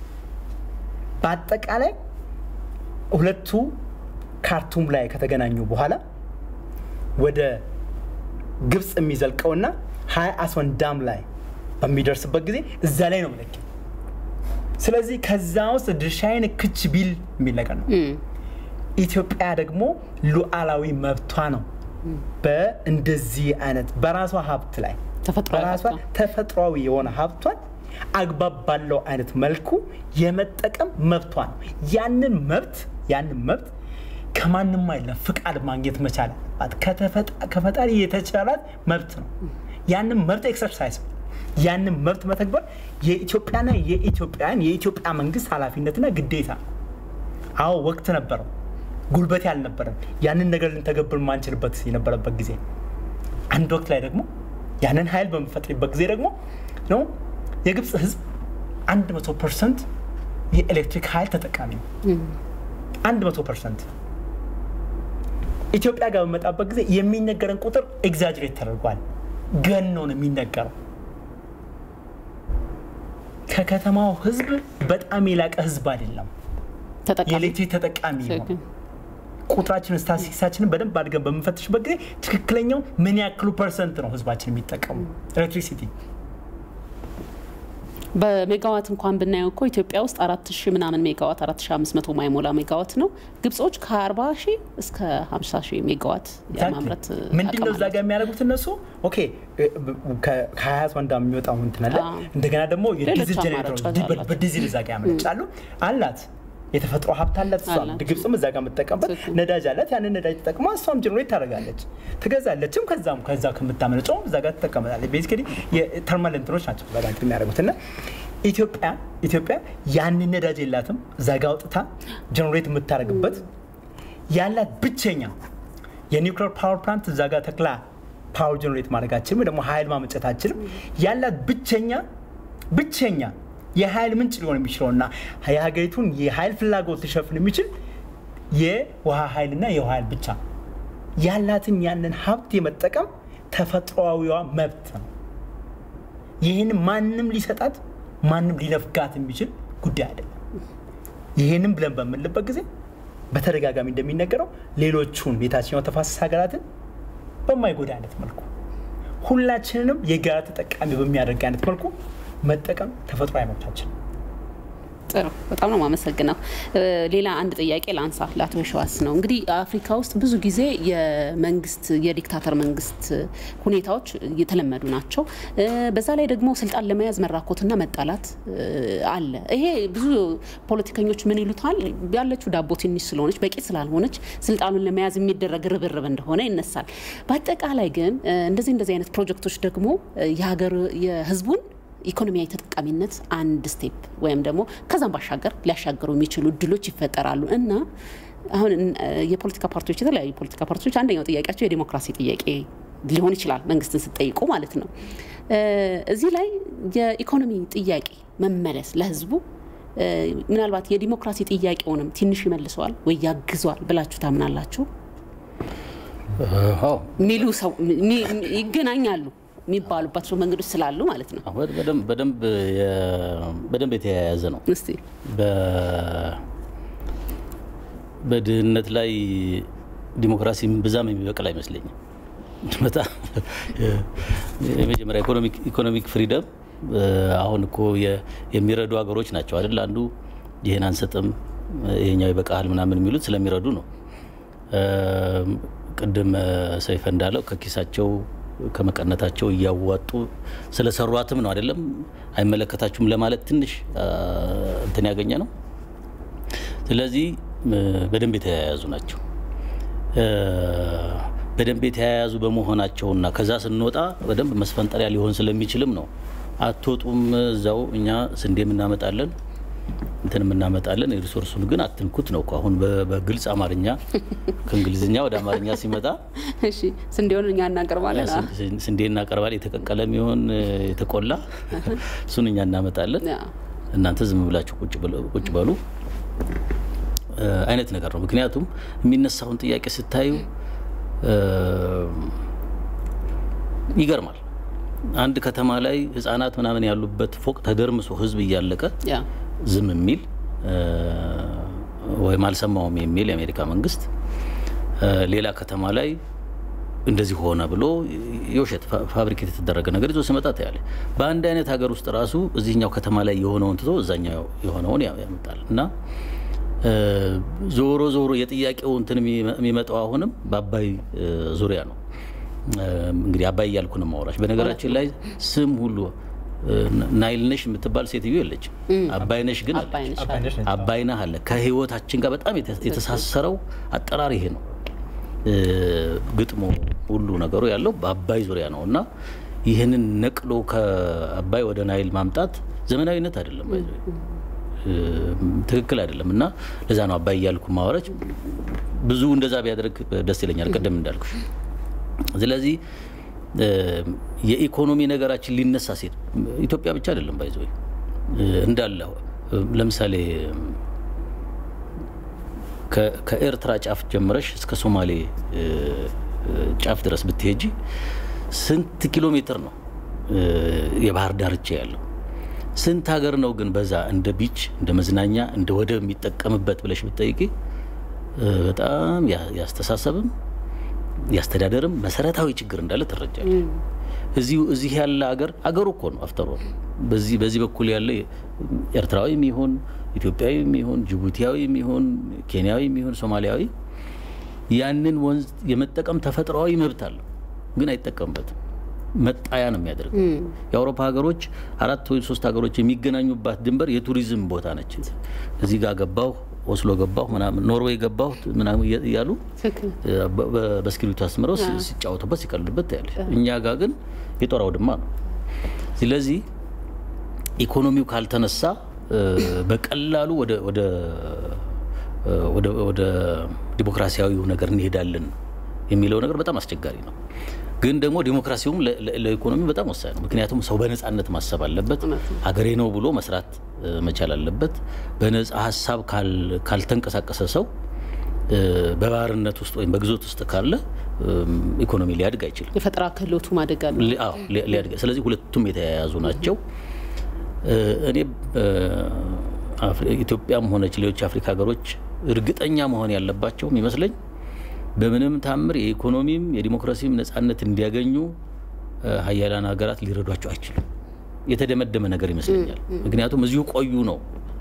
Speaker 3: በአጠቃላይ ሁለቱ ካርቱም ላይ ከተገናኙ በኋላ ወደ ግብጽ የሚዘልቀውና ሃይ አስዋን ዳም ላይ በሚደርስበት ጊዜ እዛ ላይ ነው ማለት ስለዚህ ከዛው ድርሻዬን ክች ቢል የሚል ነገር ነው ኢትዮጵያ ደግሞ ሉዓላዊ መብቷ ነው በእንደዚህ አይነት በራሷ ሀብት ላይ በራሷ ተፈጥሯዊ የሆነ ሀብቷን አግባብ ባለው አይነት መልኩ የመጠቀም መብቷ ነው ያንን መብት ያንን መብት ከማንንም አይደለም ፍቃድ ማግኘት መቻል ከፈጣሪ የተቻላት መብት ነው ያንን መብት ኤክሰርሳይዝ ያንን መብት መተግበር የኢትዮጵያና የኢትዮጵያን የኢትዮጵያ መንግስት ኃላፊነትና ግዴታ አው ወቅት ነበረው ጉልበት ያልነበረም ያንን ነገር ልንተገብር ማንችልበት የነበረበት ጊዜ አንድ ወቅት ላይ ደግሞ ያንን ኃይል በመፈጥርበት ጊዜ ደግሞ ነው የግብጽ ህዝብ one hundred percent የኤሌክትሪክ ኃይል ተጠቃሚ ነው one hundred percent ኢትዮጵያ ጋር በመጣበት ጊዜ የሚነገረን ቁጥር ኤግዛጀሬት ተደርጓል ገኖ ነው የሚነገረው ከከተማው ህዝብ በጣም ይላቀ ህዝብ አይደለም ተጠቃሚ የኤሌክትሪክ ተጠቃሚ ነው ቁጥራችን ስታቲስቲክሳችንን በደንብ አድርገን በመፈተሽበት ጊዜ ትክክለኛው ምን ያክሉ ፐርሰንት ነው ህዝባችን የሚጠቀሙ ኤሌክትሪሲቲ
Speaker 1: በሜጋዋት እንኳን ብናየው እኮ ኢትዮጵያ ውስጥ አራት ሺህ ምናምን ሜጋዋት አራት ሺህ አምስት መቶ ማይሞላ ሜጋዋት ነው ግብጾች ከ40 ሺህ እስከ ሃምሳ ሺህ ሜጋዋት ያማምረት
Speaker 3: ምንድነው እዛ ጋር የሚያደርጉት እነሱ ኦኬ ከ20 ወንዳ የሚወጣው እንትናለ እንደገና ደግሞ የዲዝል ጀነሬተር በዲዝል እዛ ጋር ያመጫሉ አላት የተፈጥሮ ሀብት አላት እሷ ግብጽም እዛ ጋር መጠቀምበት ነዳጅ አላት ያንን ነዳጅ ተጠቅማ እሷም ጀነሬት ታደርጋለች ትገዛለችም ከዛም ከዛ ከምታመነጨው እዛ ጋር ተጠቀማለች ቤዚካሊ የተርማል እንትኖች ናቸው እዛ ጋር የሚያደርጉትና ኢትዮጵያ ኢትዮጵያ ያንን ነዳጅ የላትም እዛ ጋር አውጥታ ጀነሬት የምታደርግበት ያላት ብቸኛ የኒውክሊየር ፓወር ፕላንት እዛ ጋር ተክላ ፓወር ጀነሬት ማድረጋችን ወይ ደግሞ ኃይል ማመንጨታችን ያላት ብቸኛ ብቸኛ የኃይል ምንጭ ሊሆን የሚችለውና የሀገሪቱን የኃይል ፍላጎት ሊሸፍን የሚችል የውሃ ኃይልና የውሃ ኃይል ብቻ ያላትን ያንን ሀብት የመጠቀም ተፈጥሯዊዋ መብት ነው ይሄን ማንንም ሊሰጣት ማንንም ሊነፍጋት የሚችል ጉዳይ አይደለም ይሄንን ብለን በመልበት ጊዜ በተደጋጋሚ እንደሚነገረው ሌሎቹን የታችኛው ተፋሰስ ሀገራትን በማይጎዳ አይነት መልኩ ሁላችንንም የጋራ ተጠቃሚ በሚያደርግ አይነት መልኩ መጠቀም ተፈጥሯዊ መብታችን
Speaker 1: ጥሩ በጣም ነው ማመሰግነው ሌላ አንድ ጥያቄ ላንሳ ለአቶ ሸዋስ ነው እንግዲህ አፍሪካ ውስጥ ብዙ ጊዜ የመንግስት የዲክታተር መንግስት ሁኔታዎች የተለመዱ ናቸው በዛ ላይ ደግሞ ስልጣን ለመያዝ መራኮትና መጣላት አለ ይሄ ብዙ ፖለቲከኞች ምን ይሉታል ያለችው ዳቦ ትንሽ ስለሆነች በቂ ስላልሆነች ስልጣኑን ለመያዝ የሚደረግ ርብርብ እንደሆነ ይነሳል በአጠቃላይ ግን እንደዚህ እንደዚህ አይነት ፕሮጀክቶች ደግሞ የሀገር የህዝቡን ኢኮኖሚያዊ ተጠቃሚነት አንድ ስቴፕ ወይም ደግሞ ከዛም ባሻገር ሊያሻገሩ የሚችሉ ድሎች ይፈጠራሉ እና አሁን የፖለቲካ ፓርቲዎች የተለያዩ ፖለቲካ ፓርቲዎች አንደኛው ጥያቄያቸው የዲሞክራሲ ጥያቄ ሊሆን ይችላል መንግስትን ሲጠይቁ ማለት ነው እዚህ ላይ የኢኮኖሚ ጥያቄ መመለስ ለህዝቡ ምናልባት የዲሞክራሲ ጥያቄውንም ትንሽ ይመልሰዋል ወይ ያግዟል ብላችሁ ታምናላችሁ አዎ ሚሉ ሰው ይገናኛሉ የሚባሉባቸው መንገዶች ስላሉ ማለት ነው
Speaker 2: በደንብ በደንብ በደንብ የተያያዘ ነው እስቲ በ በድህነት ላይ ዲሞክራሲ ብዛም የሚበቀል አይመስለኝም በጣም የመጀመሪያ ኢኮኖሚክ ኢኮኖሚክ ፍሪደም አሁን እኮ የሚረዱ ሀገሮች ናቸው አይደል አንዱ ይሄን አንሰጥም ይሄኛው ይበቃል ምናምን የሚሉት ስለሚረዱ ነው ቅድም ሰይፈ እንዳለው ከኪሳቸው ከመቀነታቸው ያዋጡ ስለሰሩአትም ነው አይደለም አይመለከታችሁም ለማለት ትንሽ እንትን ያገኘ ነው ስለዚህ በደንብ የተያያዙ ናቸው በደንብ የተያያዙ በመሆናቸውና ከዛ ስንወጣ በደንብ መስፈንጠሪያ ሊሆን ስለሚችልም ነው አትወጡም እዛው እኛ ስንዴም እናመጣለን እንትን እናመጣለን ሪሶርሱን ግን አትንኩት ነው አሁን በግልጽ አማርኛ ከእንግሊዝኛ ወደ አማርኛ ሲመጣ
Speaker 1: እሺ ስንዴውን እኛ እናቀርባለን
Speaker 2: ስንዴ እናቀርባለን የተቀቀለም ይሁን የተቆላ እሱን እኛ እናመጣለን እናንተ ዝም ብላችሁ ቁጭ በሉ ቁጭ በሉ አይነት ነገር ነው ምክንያቱም የሚነሳውን ጥያቄ ስታዩ ይገርማል አንድ ከተማ ላይ ህፃናት ምናምን ያሉበት ፎቅ ተደርምሶ ህዝብ እያለቀ ዝም የሚል ወይ ማልሰማውም የሚል የአሜሪካ መንግስት ሌላ ከተማ ላይ እንደዚህ ሆነ ብሎ የውሸት ፋብሪኬት የተደረገ ነገር ይዞ ሲመጣ ታያለ በአንድ አይነት ሀገር ውስጥ ራሱ እዚህኛው ከተማ ላይ የሆነውን ትቶ እዛኛው የሆነውን ያመጣል እና ዞሮ ዞሮ የጥያቄው እንትን የሚመጣው አሁንም በአባይ ዙሪያ ነው እንግዲህ አባይ ያልኩ ነው ማውራሽ በነገራችን ላይ ስም ሁሉ ናይልነሽ የምትባል ሴትዮ የለች አባይነሽ ግን አባይና አለ ከህይወታችን ጋር በጣም የተሳሰረው አጠራር ይሄ ነው ግጥሞ ሁሉ ነገሩ ያለው በአባይ ዙሪያ ነውና ይሄንን ነቅሎ ከአባይ ወደ ናይል ማምጣት ዘመናዊነት አይደለም ባይዘው ትክክል አይደለምና ለዛ ነው አባይ ያልኩ ማውራች ብዙ እንደዛ ቢያደርግ ደስ ይለኛል ቀደም እንዳልኩሽ ስለዚህ የኢኮኖሚ ነገራችን ሊነሳ ሲል ኢትዮጵያ ብቻ አይደለም ባይዘው እንዳለው ለምሳሌ ከኤርትራ ጫፍ ጀምረሽ እስከ ሶማሌ ጫፍ ድረስ ብትሄጂ ስንት ኪሎ ሜትር ነው የባህር ዳርቻ ያለው ስንት ሀገር ነው ግን በዛ እንደ ቢች እንደ መዝናኛ እንደ ወደብ የሚጠቀምበት ብለሽ ብትጠይቂ በጣም ያስተሳሰብም ያስተዳደርም መሰረታዊ ችግር እንዳለ ተረጃለሽ እዚሁ እዚህ ያለ ሀገር ሀገሩ እኮ ነው አፍተሮ በዚህ በዚህ በኩል ያለ ኤርትራዊም ይሁን ኢትዮጵያዊም ይሁን ጅቡቲያዊም ይሁን ኬንያዊም ይሁን ሶማሊያዊ ያንን ወንዝ የመጠቀም ተፈጥሯዊ መብት አለው ግን አይጠቀምበትም መጣያ ነው የሚያደርገው የአውሮፓ ሀገሮች አራት ወይ ሶስት ሀገሮች የሚገናኙባት ድንበር የቱሪዝም ቦታ ነች እዚህ ጋር ገባው ኦስሎ ገባው ምናምን ኖርዌይ ገባው ምናምን ያሉ በስክሪፕቱ አስመረው ሲጫወቱበት ሲቀልዱበት ታያለሽ እኛ ጋር ግን የጦር አውድማ ነው ስለዚህ ኢኮኖሚው ካልተነሳ በቀላሉ ወደ ወደ ወደ ወደ ዲሞክራሲያዊ ነገር እንሄዳለን የሚለው ነገር በጣም አስቸጋሪ ነው ግን ደግሞ ዲሞክራሲውም ለኢኮኖሚ በጣም ወሳኝ ነው ምክንያቱም ሰው በነጻነት ማሰብ አለበት ሀገሬ ነው ብሎ መስራት መቻል አለበት በነጻ ሐሳብ ካልተንቀሳቀሰ ሰው በባርነት ውስጥ ወይ በግዞት ውስጥ ካለ ኢኮኖሚ ሊያድግ አይችልም
Speaker 1: የፈጠራ ክህሎቱ ማደግ አለ
Speaker 2: አዎ ሊያድግ ስለዚህ ሁለቱም የተያያዙ ናቸው እኔ ኢትዮጵያም ሆነች ሌሎች አፍሪካ ሀገሮች እርግጠኛ መሆን ያለባቸው ይመስለኝ በምንም ታምር የኢኮኖሚም የዲሞክራሲም ነጻነት እንዲያገኙ ሀያላን ሀገራት ሊረዷቸው አይችሉም የተደመደመ ነገር ይመስለኛል ምክንያቱም እዚሁ ቆዩ ነው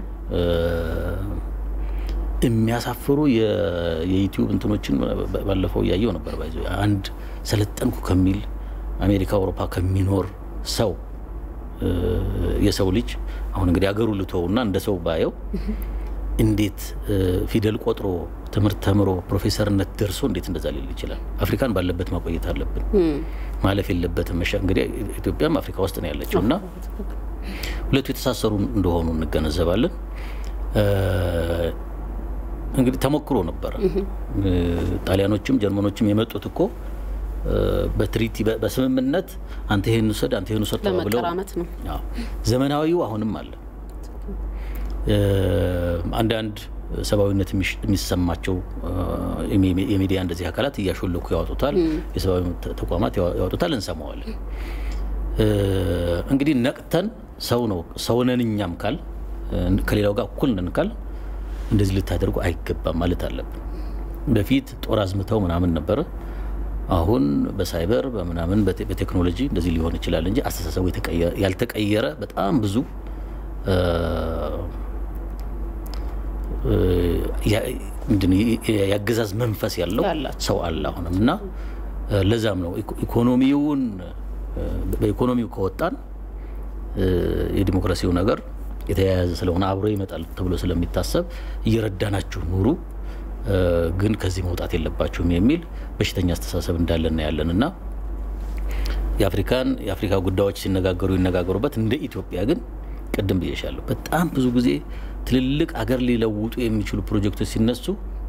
Speaker 2: የሚያሳፍሩ የዩቲዩብ እንትኖችን ባለፈው ያየው ነበር ባይዘው አንድ ሰለጠንኩ ከሚል አሜሪካ አውሮፓ ከሚኖር ሰው የሰው ልጅ አሁን እንግዲህ ሀገሩ ልተውና እንደ ሰው ባየው እንዴት ፊደል ቆጥሮ ትምርት ተምሮ ፕሮፌሰርነት ደርሶ እንዴት እንደዛ ሊል ይችላል አፍሪካን ባለበት ማቆየት አለብን ማለፍ የለበትም መሻ እንግዲህ ኢትዮጵያም አፍሪካ ውስጥ ነው ያለችውና ሁለቱ የተሳሰሩ እንደሆኑ እንገነዘባለን እንግዲህ ተሞክሮ ነበር ጣሊያኖችም ጀርመኖችም የመጡት እኮ በትሪቲ በስምምነት አንተ ይሄን ወሰድ አንተ ይሄን ወሰድ ተብለው
Speaker 1: ለመቀራመት ነው
Speaker 2: አዎ ዘመናዊው አሁንም አለ አንድ አንድ ሰባዊነት የሚሰማቸው የሚዲያ እንደዚህ አካላት ያሾለኩ ያወጡታል የሰባዊ ተቋማት ያወጡታል እንሰማዋለን እንግዲህ ነቅተን ሰው ነው ሰውነንኛም ካል ከሌላው ጋር እኩል ነን ካል እንደዚህ ልታደርጉ አይገባም ማለት አለብን በፊት ጦር አዝምተው ምናምን ነበር አሁን በሳይበር በመናምን በቴክኖሎጂ እንደዚህ ሊሆን ይችላል እንጂ አስተሳሰቡ ያልተቀየረ በጣም ብዙ ምንድን ያገዛዝ መንፈስ ያለው ሰው አለ አሁንምና ለዛም ነው ኢኮኖሚውን በኢኮኖሚው ከወጣን የዲሞክራሲው ነገር የተያያዘ ስለሆነ አብሮ ይመጣል ተብሎ ስለሚታሰብ እየረዳናችሁ ኑሩ ግን ከዚህ መውጣት የለባችሁም የሚል በሽተኛ አስተሳሰብ እንዳለና ያለንና የአፍሪካን የአፍሪካ ጉዳዮች ሲነጋገሩ ይነጋገሩበት እንደ ኢትዮጵያ ግን ቀደም ብዬሻለሁ በጣም ብዙ ጊዜ ትልልቅ አገር ሊለውጡ የሚችሉ ፕሮጀክቶች ሲነሱ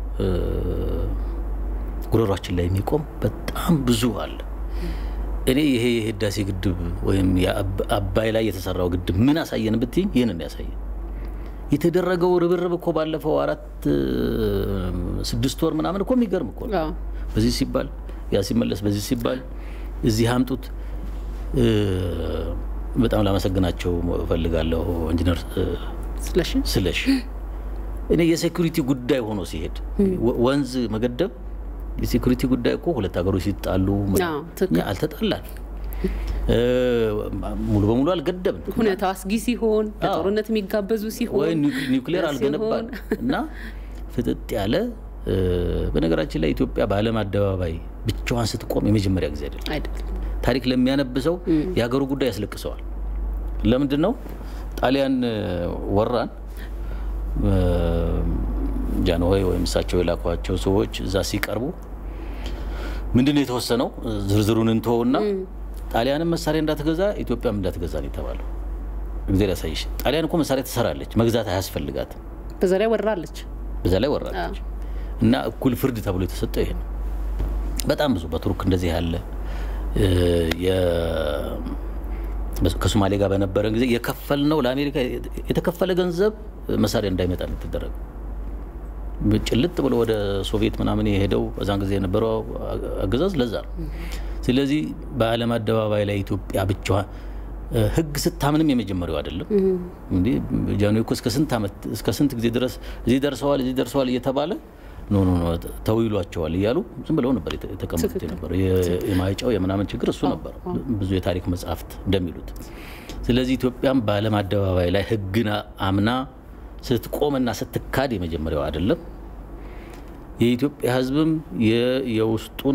Speaker 2: ጉሮሯችን ላይ የሚቆም በጣም ብዙ አለ እኔ ይሄ የህዳሴ ግድብ ወይም የአባይ ላይ የተሰራው ግድብ ምን አሳየን ብትይ ይሄንን ያሳየን የተደረገው ርብርብ እኮ ባለፈው አራት ስድስት ወር ምናምን እኮ የሚገርም እኮ ነው በዚህ ሲባል ያ ሲመለስ በዚህ ሲባል እዚህ አምጡት በጣም ላመሰግናቸው ፈልጋለሁ ኢንጂነር
Speaker 3: ስለሺ
Speaker 2: ስለሺ እኔ የሴኩሪቲ ጉዳይ ሆኖ ሲሄድ ወንዝ መገደብ የሴኩሪቲ ጉዳይ እኮ ሁለት ሀገሮች ሲጣሉ ያ አልተጣላን ሙሉ በሙሉ አልገደብን
Speaker 1: ሁኔታው አስጊ ሲሆን በጦርነት የሚጋበዙ ሲሆን
Speaker 2: ወይ ኒውክሌር አልገነባን እና ፍጥጥ ያለ በነገራችን ላይ ኢትዮጵያ በዓለም አደባባይ ብቻዋን ስትቆም የመጀመሪያ ጊዜ አይደለም ታሪክ ለሚያነብሰው ያገሩ ጉዳይ ያስለቅሰዋል ለምንድነው ጣሊያን ወራን ጃንሆይ ወይም ሳቸው የላኳቸው ሰዎች እዛ ሲቀርቡ ምንድነው የተወሰነው ዝርዝሩን እንተውና ጣሊያንም መሳሪያ እንዳትገዛ ኢትዮጵያም እንዳትገዛ ነው የተባለው እግዚአብሔር ያሳይሽ ጣሊያን እኮ መሳሪያ ተሰራለች መግዛት አያስፈልጋት
Speaker 1: በዛ ላይ ወራለች
Speaker 2: በዛ ላይ ወራለች እና እኩል ፍርድ ተብሎ የተሰጠው ይሄ ነው በጣም ብዙ በቱርክ እንደዚህ ያለ የ ከሶማሌ ጋር በነበረን ጊዜ የከፈልነው ለአሜሪካ የተከፈለ ገንዘብ መሳሪያ እንዳይመጣ ነው ተደረገ በጭልጥ ብሎ ወደ ሶቪየት ምናምን የሄደው በዛን ጊዜ የነበረው አገዛዝ ለዛ ነው ስለዚህ በዓለም አደባባይ ላይ ኢትዮጵያ ብቻዋን ህግ ስታምንም የመጀመሪያው አይደለም እንዴ ጃንሆይ እኮ እስከ ስንት አመት እስከ ስንት ጊዜ ድረስ እዚህ ደርሰዋል እዚህ ደርሰዋል እየተባለ ኖ ኖ ኖ ተውይሏቸዋል ይያሉ ዝም ብለው ነበር የተቀመጡት ነበር የማይጫው የምናምን ችግር እሱ ነበር ብዙ የታሪክ መጻሕፍት እንደሚሉት ስለዚህ ኢትዮጵያም በዓለም አደባባይ ላይ ህግና አምና ስትቆምና ስትካድ የመጀመሪያው አይደለም የኢትዮጵያ ህዝብም የውስጡን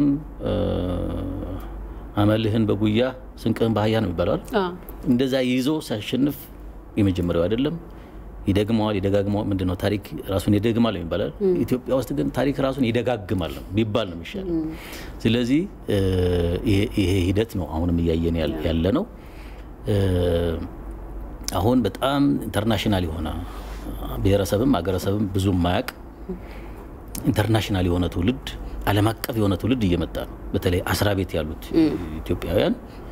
Speaker 2: አመልህን በጉያ ስንቅህን በአህያ ነው ይባላል እንደዛ ይዞ ሳይሸንፍ የመጀመሪያው አይደለም ይደግማል ይደጋግማል ምንድነው ታሪክ ራሱን ይደግማል ይባላል ኢትዮጵያ ውስጥ ግን ታሪክ ራሱን ይደጋግማል ቢባል ነው የሚሻለው ስለዚህ ይሄ ሂደት ነው አሁንም ያያየን ያለ ነው አሁን በጣም ኢንተርናሽናል የሆነ ብሔረሰብም አገረሰብም ብዙ ማያቅ ኢንተርናሽናል የሆነ ትውልድ ዓለም አቀፍ የሆነ ትውልድ እየመጣ ነው በተለይ አስራ ቤት ያሉት ኢትዮጵያውያን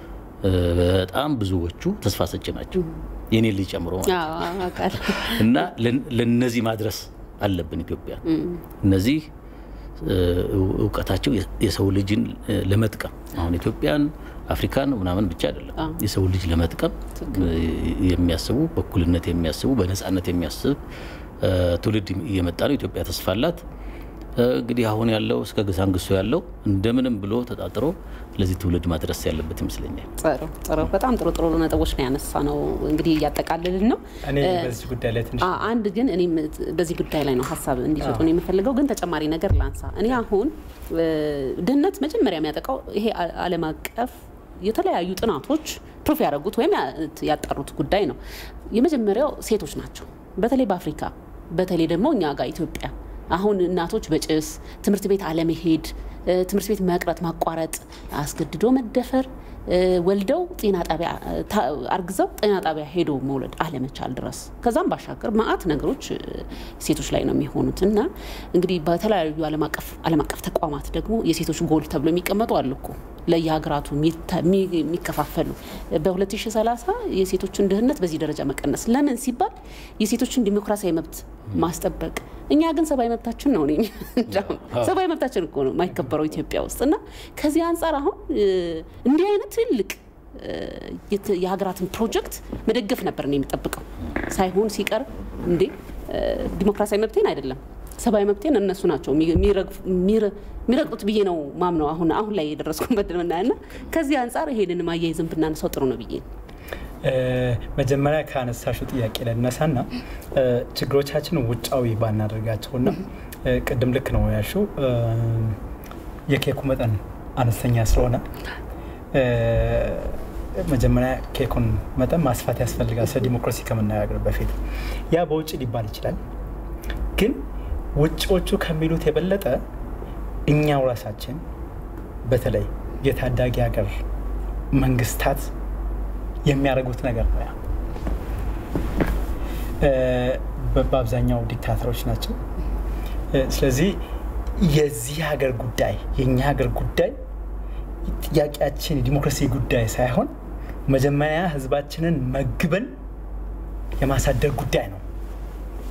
Speaker 2: በጣም ብዙዎቹ ተስፋ ሰጭ ናቸው የኔ ልጅ ጨምሮ ማለት እና ለነዚህ ማድረስ አለብን ኢትዮጵያ እነዚህ ዕውቀታቸው የሰው ልጅን ለመጥቀም አሁን ኢትዮጵያን አፍሪካን ምናምን ብቻ አይደለም የሰው ልጅ ለመጥቀም የሚያስቡ በኩልነት የሚያስቡ በነጻነት የሚያስብ ትውልድ እየመጣ ነው ኢትዮጵያ ተስፋላት እንግዲህ አሁን ያለው እስከ ግሳንግሱ ያለው እንደምንም ብሎ ተጣጥሮ ለዚህ ትውልድ ማድረስ ያለበት ይመስለኛል
Speaker 1: ጥሩ ጥሩ በጣም ጥሩ ጥሩ ነጥቦች ነው ያነሳ ነው እንግዲህ ያጠቃልልን ነው
Speaker 3: እኔ በዚህ ጉዳይ ላይ ትንሽ
Speaker 1: አንድ ግን እኔ በዚህ ጉዳይ ላይ ነው ሐሳብ እንዲሰጡ ነው የምፈልገው ግን ተጨማሪ ነገር ላንሳ እኔ አሁን ድህነት መጀመሪያ የሚያጠቃው ይሄ ዓለም አቀፍ የተለያዩ ጥናቶች ፕሩፍ ያደረጉት ወይም ያጣሩት ጉዳይ ነው የመጀመሪያው ሴቶች ናቸው በተለይ በአፍሪካ በተለይ ደግሞ እኛ ጋር ኢትዮጵያ አሁን እናቶች በጭስ ትምህርት ቤት አለመሄድ ትምህርት ቤት መቅረት ማቋረጥ አስገድዶ መደፈር ወልደው ጤና ጣቢያ አርግዘው ጤና ጣቢያ ሄዶ መውለድ አለመቻል ድረስ ከዛም ባሻገር ማአት ነገሮች ሴቶች ላይ ነው የሚሆኑትና እንግዲህ በተለያዩ ዓለም አቀፍ ዓለም አቀፍ ተቋማት ደግሞ የሴቶች ጎል ተብሎ የሚቀመጡ አሉኮ ለየሀገራቱ የሚከፋፈሉ በ2030 የሴቶችን ድህነት በዚህ ደረጃ መቀነስ ለምን ሲባል የሴቶችን ዲሞክራሲያዊ መብት ማስጠበቅ እኛ ግን ሰባዊ መብታችን ነው ነኝ ሰባዊ መብታችን እኮ ነው ማይከበረው ኢትዮጵያ ውስጥና ከዚህ አንፃር አሁን እንዲህ አይነት ትልቅ የሀገራትን ፕሮጀክት መደገፍ ነበር ነው የሚጠብቀው ሳይሆን ሲቀር እንዴ ዲሞክራሲያዊ መብቴን አይደለም ሰባዊ መብቴን እነሱ ናቸው ሚረግጡት ብዬ ነው ማምነው አሁን አሁን ላይ የደረስኩበት ምናና ከዚህ አንፃር ይሄንን ማያይዝም ብናነሳው ጥሩ ነው ብዬ
Speaker 3: መጀመሪያ ካነሳሽው ጥያቄ ለነሳና ችግሮቻችን ውጫዊ ባናደርጋቸውና ቅድም ልክ ነው ያልሽው የኬኩ መጠን አነስተኛ ስለሆነ መጀመሪያ ኬኩን መጠን ማስፋት ያስፈልጋል ስለ ዲሞክራሲ ከመነጋገር በፊት ያ በውጭ ሊባል ይችላል ግን ውጭዎቹ ከሚሉት የበለጠ እኛው ራሳችን በተለይ የታዳጊ ሀገር መንግስታት የሚያደርጉት ነገር ነው በአብዛኛው ዲክታተሮች ናቸው ስለዚህ የዚህ ሀገር ጉዳይ የኛ ሀገር ጉዳይ ጥያቄያችን ዲሞክራሲ ጉዳይ ሳይሆን መጀመሪያ ህዝባችንን መግበን የማሳደግ ጉዳይ ነው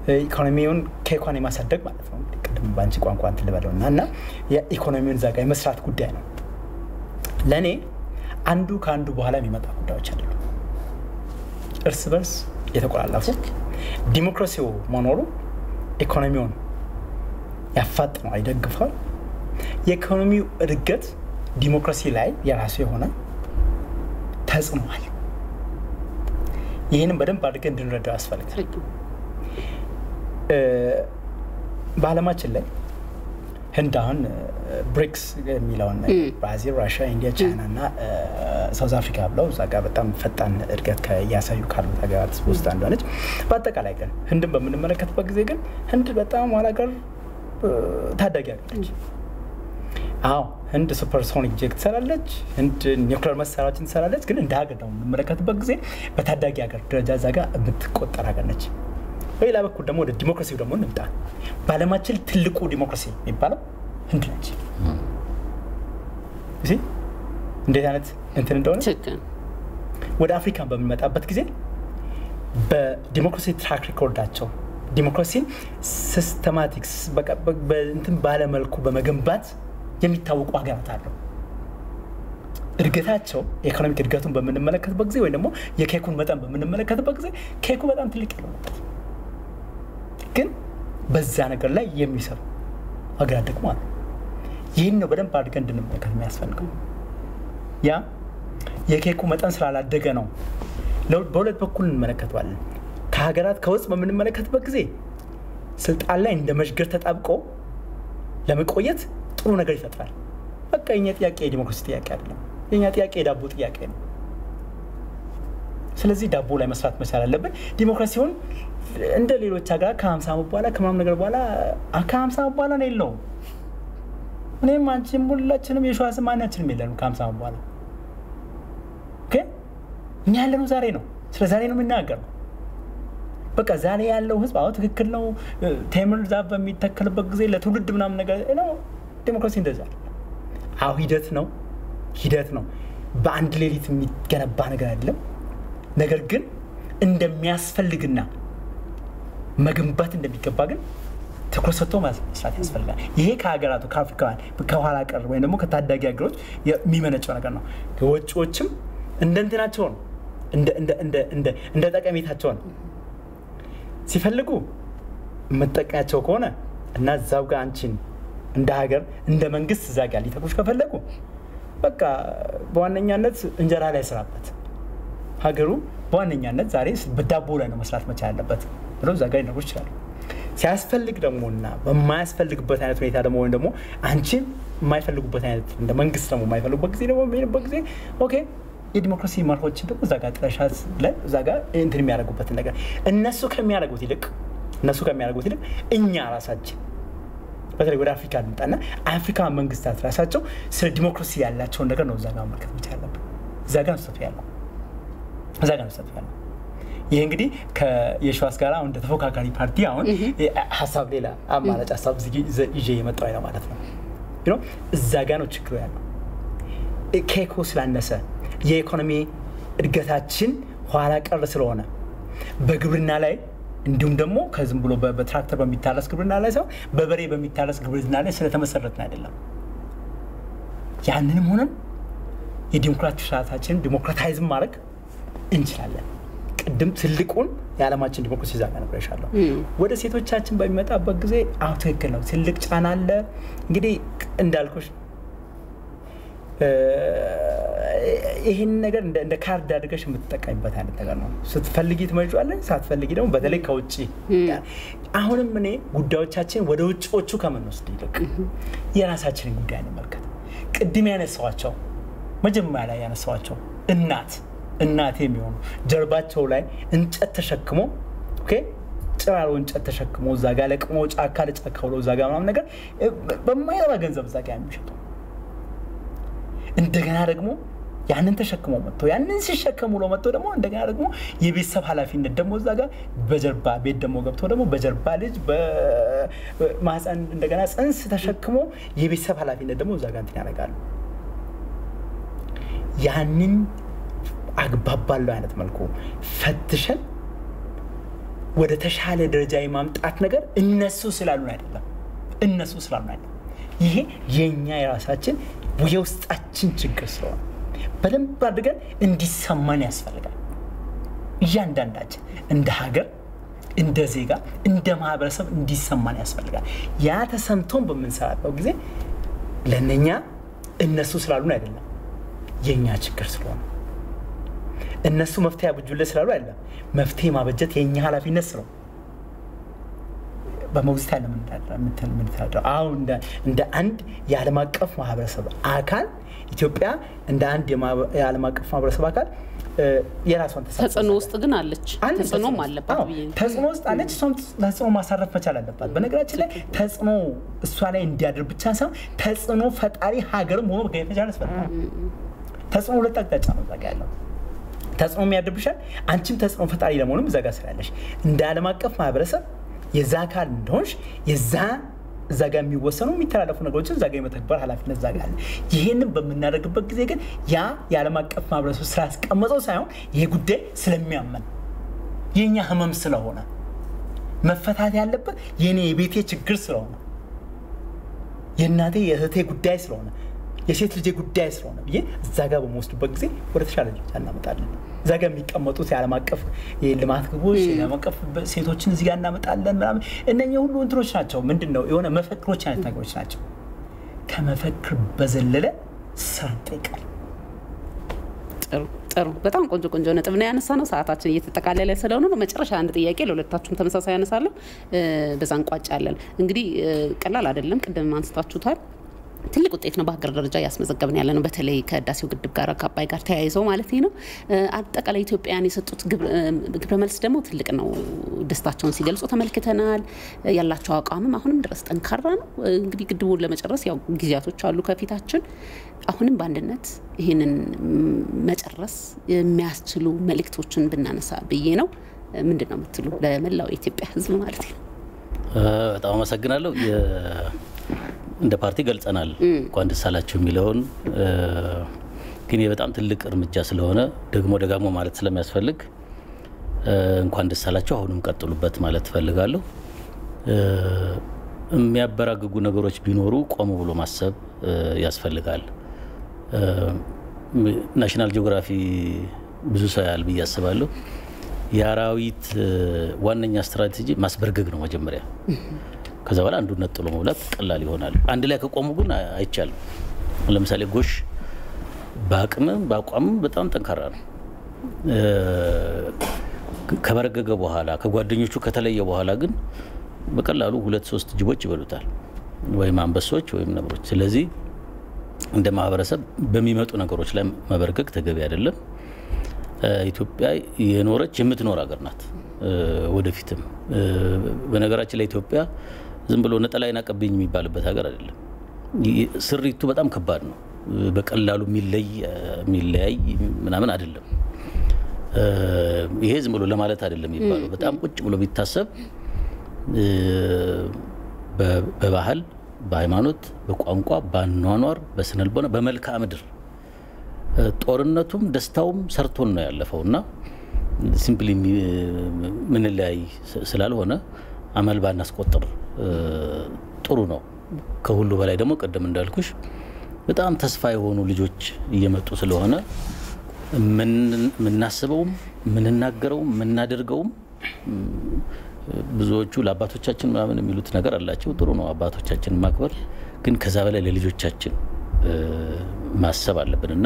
Speaker 3: ኢኮኖሚውን ከኢኮኖሚ ማሳደግ ማለት ነው ቅድም ባንቺ ቋንቋ እንትን ልበለውና እና የኢኮኖሚውን ዛጋ የመስራት ጉዳይ ነው ለኔ አንዱ ካንዱ በኋላ የሚመጣ ጉዳዮች አይደሉም እርስ በርስ የተቆላለፉ ዲሞክራሲው መኖሩ ኢኮኖሚውን ያፋጥነዋል ይደግፋል የኢኮኖሚው እድገት ዲሞክራሲ ላይ የራሱ የሆነ ተጽዕኖ አለ ይሄንን በደንብ አድርገን እንድንረዳው ያስፈልጋል በዓለማችን ላይ ህንድ አሁን ብሪክስ የሚለውን ብራዚል ራሽያ ኢንዲያ ቻይና እና ሳውዝ አፍሪካ ብለው እዛ ጋር በጣም ፈጣን እድገት ያሳዩ ካሉት ሀገራት ውስጥ አንዷ ነች በአጠቃላይ ግን ህንድን በምንመለከትበት ጊዜ ግን ህንድ በጣም ኋላ ቀር ታዳጊ ሀገር ነች አዎ ህንድ ሱፐርሶኒክ ጄት ትሰራለች ህንድ ኒውክሌር መሳሪያዎችን ትሰራለች ግን እንደ ሀገር ደግሞ የምንመለከትበት ጊዜ በታዳጊ ሀገር ደረጃ እዛ ጋር የምትቆጠር ሀገር ነች በሌላ በኩል ደግሞ ወደ ዲሞክራሲው ደግሞ እንምጣ በዓለማችን ትልቁ ዲሞክራሲ የሚባለው ህንድ ነች እሺ እንዴት አይነት እንትን እንደሆነ ወደ አፍሪካ በሚመጣበት ጊዜ በዲሞክራሲ ትራክ ሪኮርዳቸው ዲሞክራሲን ሲስተማቲክስ በቃ በእንትን ባለ መልኩ በመገንባት የሚታወቁ ሀገራት አሉ እድገታቸው ኢኮኖሚክ እድገቱን በምንመለከትበት ጊዜ ወይ ደግሞ የኬኩን መጠን በምንመለከትበት ጊዜ ኬኩ በጣም ትልቅ ነው ግን በዛ ነገር ላይ የሚሰሩ ሀገራት ደግሞ አሉ ይህን ነው በደንብ አድርገን እንድንመለከት የሚያስፈልገው ያ የኬኩ መጠን ስላላደገ ነው በሁለት በኩል እንመለከተዋለን ከሀገራት ከውስጥ በምንመለከትበት ጊዜ ስልጣን ላይ እንደ መሽገር ተጣብቆ ለመቆየት ጥሩ ነገር ይፈጥራል በቃ የኛ ጥያቄ የዲሞክራሲ ጥያቄ አይደለም የኛ ጥያቄ የዳቦ ጥያቄ ነው ስለዚህ ዳቦ ላይ መስራት መቻል አለብን ዲሞክራሲውን እንደ ሌሎች ሀገር ከ50 ዓመት በኋላ ከማም ነገር በኋላ ከ50 ዓመት በኋላ ነው የለው እኔም አንቺም ሁላችንም የሸዋስ ማናችንም የለንም ከ50 ዓመት በኋላ ኦኬ እኛ ያለነው ዛሬ ነው ስለ ዛሬ ነው የምናገረው በቃ ዛሬ ያለው ህዝብ አዎ ትክክል ነው ቴምር ዛፍ በሚተከልበት ጊዜ ለትውልድ ምናምን ነገር ነው ዲሞክራሲ እንደዛ አው ሂደት ነው ሂደት ነው በአንድ ሌሊት የሚገነባ ነገር አይደለም ነገር ግን እንደሚያስፈልግና መገንባት እንደሚገባ ግን ትኩረት ሰጥቶ መስራት ያስፈልጋል ይሄ ከሀገራቱ ከአፍሪካውያን ከኋላ ቀር ወይ ደግሞ ከታዳጊ ሀገሮች የሚመነጨው ነገር ነው ወጪዎችም እንደንትናቸው ነው እንደ እንደ እንደ እንደ እንደ ጠቀሜታቸው ነው ሲፈልጉ መጠቀያቸው ከሆነ እና ዛው ጋር አንቺን እንደ ሀገር እንደ መንግስት ዛጋ ሊተኩሽ ከፈለጉ በቃ በዋነኛነት እንጀራ ላይ ስራበት ሀገሩ በዋነኛነት ዛሬ በዳቦ ላይ ነው መስራት መቻል ያለበት ብለው ዛጋ ሊነግሩሽ ይችላሉ ሲያስፈልግ ደሞና በማያስፈልግበት አይነት ሁኔታ ደሞ ወይ ደሞ አንቺን የማይፈልጉበት አይነት እንደ መንግስት ደሞ የማይፈልጉበት ጊዜ ደሞ በሚሄድበት ጊዜ ኦኬ የዲሞክራሲ መርሆችን ደሞ ዛጋ ጥራሻት ላይ ዛጋ እንትን የሚያደርጉበት ነገር እነሱ ከሚያደርጉት ይልቅ እነሱ ከሚያደርጉት ይልቅ እኛ ራሳችን በተለይ ወደ አፍሪካ እንጣና አፍሪካ መንግስታት ራሳቸው ስለ ዲሞክራሲ ያላቸው ነገር ነው ዛጋ ማርከት መቻል አለበት ዛጋ ነው ሰፊ ያለው ዛጋ ነው ሰፊ ያለው ይሄ እንግዲህ ከየሸዋስ ጋር አሁን ተፎካካሪ ፓርቲ አሁን ሐሳብ ሌላ አማራጭ ሐሳብ ይዤ የመጣው አይደል ማለት ነው you know ዛጋ ነው ችግሩ ያለው ኬኮ ስላነሰ የኢኮኖሚ እድገታችን ኋላ ቀር ስለሆነ በግብርና ላይ እንዲሁም ደግሞ ከዝም ብሎ በትራክተር በሚታረስ ግብርና ላይ ሰው በበሬ በሚታረስ ግብርና ላይ ስለተመሰረተና አይደለም ያንንም ሆነን የዲሞክራሲ ስርዓታችን ዲሞክራታይዝ ማድረግ እንችላለን ቅድም ትልቁን የዓለማችን ዲሞክራሲ ዛጋ ነበር ይሻለው ወደ ሴቶቻችን በሚመጣበት ጊዜ አው ትክክል ነው ትልቅ ጫና አለ እንግዲህ እንዳልኩሽ ይሄን ነገር እንደ እንደ ካርድ አድርገሽ የምትጠቀሚበት አይነት ነገር ነው ስትፈልጊ ትመጪዋለሽ ሳትፈልጊ ደግሞ በተለይ ከውጪ አሁንም እኔ ጉዳዮቻችን ወደ ውጪዎቹ ከመንወስድ ይልቅ የራሳችንን ጉዳይ እንመልከት ቅድም ያነሳዋቸው መጀመሪያ ላይ ያነሳዋቸው እናት እናት የሚሆኑ ጀርባቸው ላይ እንጨት ተሸክሞ ኦኬ ጭራሮ እንጨት ተሸክሞ ዛጋ ለቅሞ ጫካ ለጫካ ብሎ ዛጋ ምናምን ነገር በማይረባ ገንዘብ ዛጋ የሚሸጡ እንደገና ደግሞ ያንን ተሸክሞ መጥቶ ያንን ሲሸከሙ ነው መጥቶ ደግሞ እንደገና ደግሞ የቤተሰብ ኃላፊነት ደግሞ ዛጋ በጀርባ ቤት ደግሞ ገብቶ ደግሞ በጀርባ ልጅ በማህፀን እንደገና ጽንስ ተሸክሞ የቤተሰብ ኃላፊነት ደግሞ ዛጋ እንትን ያደርጋሉ ያንን አግባባለው አይነት መልኩ ፈትሸን ወደ ተሻለ ደረጃ የማምጣት ነገር እነሱ ስላሉን አይደለም እነሱ ስላሉን አይደለም ይሄ የኛ የራሳችን የውስጣችን ችግር ስለሆነ በደንብ አድርገን እንዲሰማን ያስፈልጋል እያንዳንዳችን እንደ ሀገር እንደ ዜጋ እንደ ማህበረሰብ እንዲሰማን ያስፈልጋል ያ ተሰምቶን በመንሰራው ጊዜ ለነኛ እነሱ ስላሉን አይደለም የኛ ችግር ስለሆነ እነሱ መፍትሄ ያብጁለት ስላሉ አይደለም መፍትሄ ማበጀት የኛ ኃላፊነት ነው በመውስጥ ያለ ምን ታደራ ምትል ምን ታደራ አው እንደ እንደ አንድ የዓለም አቀፍ ማህበረሰብ አካል ኢትዮጵያ እንደ አንድ የዓለም አቀፍ ማህበረሰብ አካል የራሷን
Speaker 1: ተጽዕኖ ውስጥ ግን አለች ተጽዕኖም አለባት ብዬ
Speaker 3: ተጽዕኖ ውስጥ አለች እሷም ተጽዕኖ ማሳረፍ መቻል አለባት በነገራችን ላይ ተጽዕኖ እሷ ላይ እንዲያድር ብቻ ሳይሆን ተጽዕኖ ፈጣሪ ሀገርም ሆኖ በገፈጃ ያስፈልጋል ተጽዕኖ ሁለት አቅጣጫ ነው ዘጋ ያለው ተጽዕኖ የሚያድርብሻል አንቺም ተጽዕኖ ፈጣሪ ለመሆንም ዘጋ ስላለሽ እንደ ዓለም አቀፍ ማህበረሰብ የዛ አካል እንደሆንሽ የዛ ዘጋ የሚወሰኑ የሚተላለፉ ነገሮችን ዘጋ የመተግበር ኃላፊነት ዘጋ አለ ይሄንን በመናደርግበት ጊዜ ግን ያ የዓለም አቀፍ ማህበረሰብ ስራ አስቀመጠው ሳይሆን ይሄ ጉዳይ ስለሚያመን የኛ ህመም ስለሆነ መፈታት ያለበት የኔ የቤቴ ችግር ስለሆነ የእናቴ የእህቴ ጉዳይ ስለሆነ የሴት ልጅ ጉዳይ ስለሆነ ይሄ ዘጋ በመወስዱበት ጊዜ ወደ ተሻለ ደረጃ እናመጣለን ዘጋ የሚቀመጡት የዓለም አቀፍ የልማት ግቦች የዓለም አቀፍ ሴቶችን እዚህ ጋር እናመጣለን ማለት እነኚህ ሁሉ እንትሮች ናቸው ምንድነው የሆነ መፈክሮች አይነት ነገሮች ናቸው ከመፈክር በዘለለ ስራ ይጠይቃል
Speaker 1: ጥሩ ጥሩ በጣም ቆንጆ ቆንጆ ነጥብ ነው ያነሳነው ሰዓታችን እየተጠቃለለ ስለሆነ ነው መጨረሻ አንድ ጥያቄ ለሁለታችሁም ተመሳሳይ ያነሳለሁ በዛን ቋጫለን እንግዲህ ቀላል አይደለም ቅድም አንስታችሁታል ትልቅ ውጤት ነው በሀገር ደረጃ ያስመዘገብን ያለ ነው በተለይ ከህዳሴው ግድብ ጋር ከአባይ ጋር ተያይዘው ማለት ነው አጠቃላይ ኢትዮጵያን የሰጡት ግብረ መልስ ደግሞ ትልቅ ነው ደስታቸውን ሲገልጹ ተመልክተናል ያላቸው አቋምም አሁንም ድረስ ጠንካራ ነው እንግዲህ ግድቡን ለመጨረስ ያው ጊዜያቶች አሉ ከፊታችን አሁንም በአንድነት ይሄንን መጨረስ የሚያስችሉ መልእክቶችን ብናነሳ ብዬ ነው ምንድነው የምትሉ ለመላው ኢትዮጵያ ህዝብ ማለት ነው
Speaker 2: በጣም አመሰግናለሁ እንደ ፓርቲ ገልጸናል እንኳን ደስ አላችሁ የሚለውን ግን በጣም ትልቅ እርምጃ ስለሆነ ደግሞ ደጋሞ ማለት ስለሚያስፈልግ እንኳን ደስ አላችሁ አሁንም ቀጥሉበት ማለት ፈልጋለሁ የሚያበራግጉ ነገሮች ቢኖሩ ቆም ብሎ ማሰብ ያስፈልጋል ናሽናል ጂኦግራፊ ብዙ ሰው ያል በያስባለሁ ያራዊት ዋነኛ ስትራቴጂ ማስበርገግ ነው መጀመሪያ ከዛ በኋላ አንዱ ነጥሎ መብላት ቀላል ይሆናል አንድ ላይ ከቆሙ ግን አይቻልም ለምሳሌ ጎሽ ባቅምም ባቋምም በጣም ጠንካራ ነው ከበረገገ በኋላ ከጓደኞቹ ከተለየ በኋላ ግን በቀላሉ ሁለት ሶስት ጅቦች ይበሉታል ወይም አንበሶች ወይም ነብሮች ስለዚህ እንደ ማህበረሰብ በሚመጡ ነገሮች ላይ መበርገግ ተገቢ አይደለም ኢትዮጵያ የኖረች የምትኖር ሀገር ናት ወደፊትም በነገራችን ላይ ኢትዮጵያ ዝም ብሎ ነጠላይና ቀብኝ የሚባልበት ሀገር አይደለም ስሪቱ በጣም ከባድ ነው በቀላሉ ሚለይ ሚለይ ምናምን አይደለም ይሄ ዝም ብሎ ለማለት አይደለም ይባላል በጣም ቁጭ ብሎ ቢታሰብ በባህል በሃይማኖት በቋንቋ በአኗኗር በስነልቦና በመልክዓ ምድር ጦርነቱም ደስታውም ሰርቶን ነው ያለፈውና ሲምፕሊ ምን ላይ ስላልሆነ አመል ባናስቆጥር ጥሩ ነው ከሁሉ በላይ ደግሞ ቀደም እንዳልኩሽ በጣም ተስፋ የሆኑ ልጆች እየመጡ ስለሆነ ምን ምናስበው ምን እናገረው ምን እናደርገው ብዙዎቹ ለአባቶቻችን ምናምን የሚሉት ነገር አላቸው ጥሩ ነው አባቶቻችን ማክበር ግን ከዛ በላይ ለልጆቻችን ማሰብ አለብንና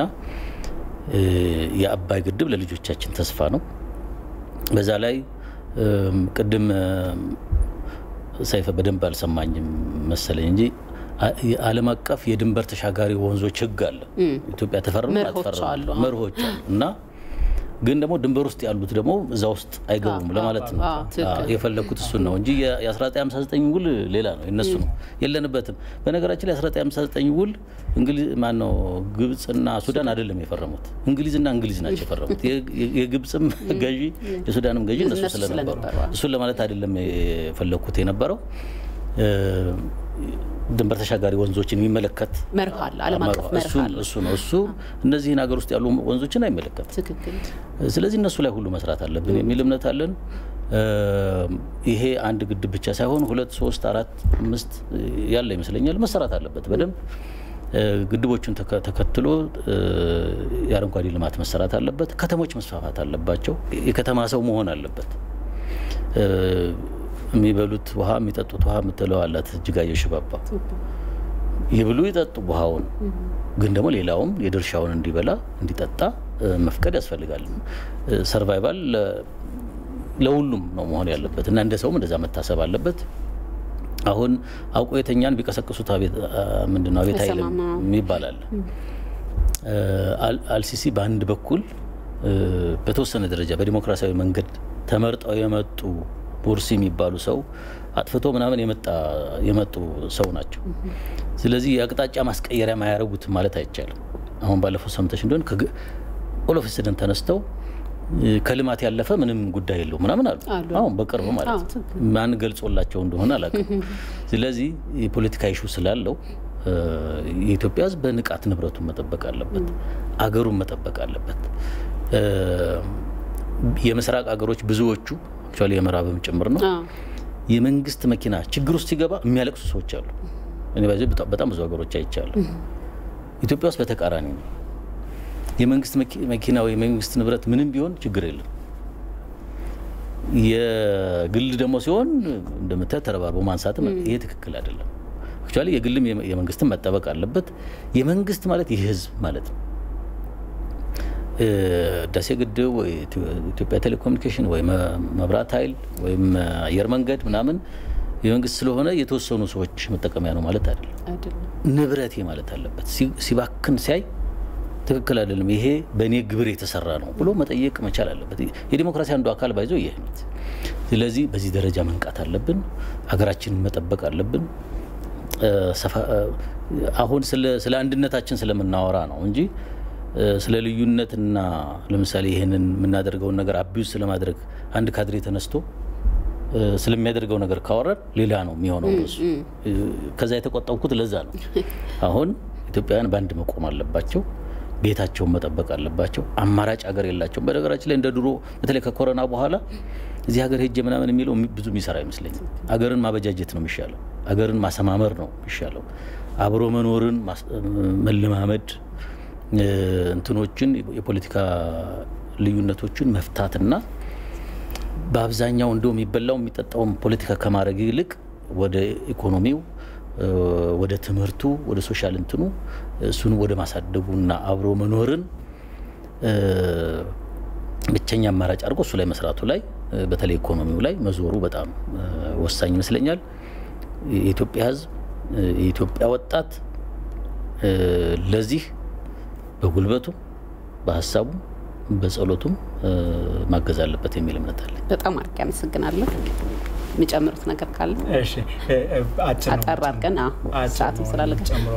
Speaker 2: የአባይ ግድብ ለልጆቻችን ተስፋ ነው በዛ ላይ ቅድም ሰይፈ በደንብ አልሰማኝም መሰለኝ እንጂ ዓለም አቀፍ የድንበር ተሻጋሪ ወንዞች ህግ አለ ኢትዮጵያ ተፈርማ አትፈርም መርሆች እና ግን ደግሞ ድንበር ውስጥ ያሉት ደግሞ እዛ ውስጥ አይገቡም ለማለት ነው የፈለኩት እሱ ነው እንጂ የ1959 ውል ሌላ ነው እነሱ ነው የለንበትም በነገራችን ላይ የ1959 ውል እንግሊዝ ማን ነው ግብጽና ሱዳን አይደለም የፈረሙት እንግሊዝና እንግሊዝ ናቸው የፈረሙት የግብጽም ገዢ የሱዳንም ገዢ እነሱ ስለነበሩ እሱ ለማለት አይደለም የፈለኩት የነበረው ድንበር ተሻጋሪ ወንዞችን የሚመለከት
Speaker 1: መርህ አለ ዓለም አቀፍ መርህ አለ
Speaker 2: እሱ ነው እሱ እነዚህ ሀገር ውስጥ ያሉ ወንዞችን አይመለከት
Speaker 1: ትክክል
Speaker 2: ስለዚህ እነሱ ላይ ሁሉ መስራት አለብን የሚል እምነት አለን ይሄ አንድ ግድብ ብቻ ሳይሆን ሁለት ሶስት አራት አምስት ያለ ይመስለኛል መስራት አለበት በደንብ ግድቦቹን ተከትሎ ያረንጓዴ ልማት መስራት አለበት ከተሞች መስፋፋት አለባቸው የከተማ ሰው መሆን አለበት የሚበሉት ውሃ የሚጠጡት ውሃ ምትለው አላት እጅጋየ ሽባባ ይብሉ ይጠጡ ውሃውን ግን ደግሞ ሌላውም የድርሻውን እንዲበላ እንዲጠጣ መፍቀድ ያስፈልጋል ሰርቫይቫል ለሁሉም ነው መሆን ያለበት እና እንደ ሰውም እንደዛ መታሰብ አለበት አሁን አውቆ የተኛን ቢቀሰቅሱት አቤት ምንድነው አቤት አይልም ይባላል አልሲሲ በአንድ በኩል በተወሰነ ደረጃ በዲሞክራሲያዊ መንገድ ተመርጠው የመጡ ቡርሲ የሚባሉ ሰው አጥፍቶ ምናምን የመጣ የመጡ ሰው ናቸው ስለዚህ የአቅጣጫ ማስቀየሪያ ማያረጉት ማለት አይቻልም አሁን ባለፈው ሰምተሽ እንደሆነ ኦል ኦፍ ሰደን ተነስተው ከልማት ያለፈ ምንም ጉዳይ የለው ምናምን አሉ አሁን በቅርብ ማለት ማን ገልጾላቸው እንደሆነ አላውቅም ስለዚህ የፖለቲካ ኢሹ ስላለው የኢትዮጵያ ሕዝብ በንቃት ንብረቱን መጠበቅ አለበት አገሩን መጠበቅ አለበት የምስራቅ አገሮች ብዙዎቹ አክቹአሊ የምዕራብም ጭምር ነው የመንግስት መኪና ችግር ውስጥ ሲገባ የሚያለቅሱ ሰዎች አሉ እኔ ባይዘው በጣም ብዙ አገሮች አይቻሉ ኢትዮጵያ ውስጥ በተቃራኒ ነው የመንግስት መኪና ወይ መንግስት ንብረት ምንም ቢሆን ችግር የለም የግል ደሞ ሲሆን እንደምታ ተረባርቦ ማንሳት ይሄ ትክክል አይደለም አክቹአሊ የግልም የመንግስትም መጠበቅ አለበት የመንግስት ማለት የህዝብ ማለት ነው ዳሴ ግድብ ወይ ኢትዮጵያ ቴሌኮሙኒኬሽን ወይ መብራት ኃይል ወይ አየር መንገድ ምናምን የመንግስት ስለሆነ የተወሰኑ ሰዎች መጠቀሚያ ነው ማለት አይደለም አይደለም ንብረቴ ማለት አለበት ሲባክን ሲያይ ትክክል አይደለም ይሄ በኔ ግብር የተሰራ ነው ብሎ መጠየቅ መቻል አለበት የዲሞክራሲ አንዱ አካል ባይዞ ይሄ ነው ስለዚህ በዚህ ደረጃ መንቃት አለብን ሀገራችንን መጠበቅ አለብን አሁን ስለ ስለ አንድነታችን ስለምናወራ ነው እንጂ ስለ ልዩነትና ለምሳሌ ይሄንን ምናደርገው ነገር አቢዩስ ስለማድረግ አንድ ካድሬ ተነስቶ ስለሚያደርገው ነገር ካወራን ሌላ ነው የሚሆነው እሱ ከዛ የተቆጣውኩት ለዛ ነው አሁን ኢትዮጵያውያን ባንድ መቆም አለባቸው ቤታቸውን መጠበቅ አለባቸው አማራጭ ሀገር የላቸው በነገራችን ላይ እንደ ድሮ በተለይ ከኮሮና በኋላ እዚህ ሀገር ሄጄ ምናምን የሚለው ብዙ የሚሰራ አይመስለኝም ሀገርን ማበጃጀት ነው የሚሻለው ሀገርን ማሰማመር ነው የሚሻለው አብሮ መኖርን መለማመድ እንትኖችን የፖለቲካ ልዩነቶችን መፍታትና በአብዛኛው እንደው የሚበላው የሚጠጣው ፖለቲካ ከማረግ ይልቅ ወደ ኢኮኖሚው ወደ ትምህርቱ ወደ ሶሻል እንትኑ እሱን ወደ ማሳደጉና አብሮ መኖርን ብቸኛ አማራጭ አድርጎ እሱ ላይ መስራቱ ላይ በተለይ ኢኮኖሚው ላይ መዞሩ በጣም ወሳኝ ይመስለኛል የኢትዮጵያ ሕዝብ የኢትዮጵያ ወጣት ለዚህ በጉልበቱ በሐሳቡ በጸሎቱም ማገዝ አለበት የሚል እምነት አለ
Speaker 1: በጣም አርካ ያመሰግናለሁ የሚጨምሩት ነገር ካለ
Speaker 3: እሺ
Speaker 1: አጣራቀና ሰዓቱ ስላለቀ
Speaker 3: ጨምሮ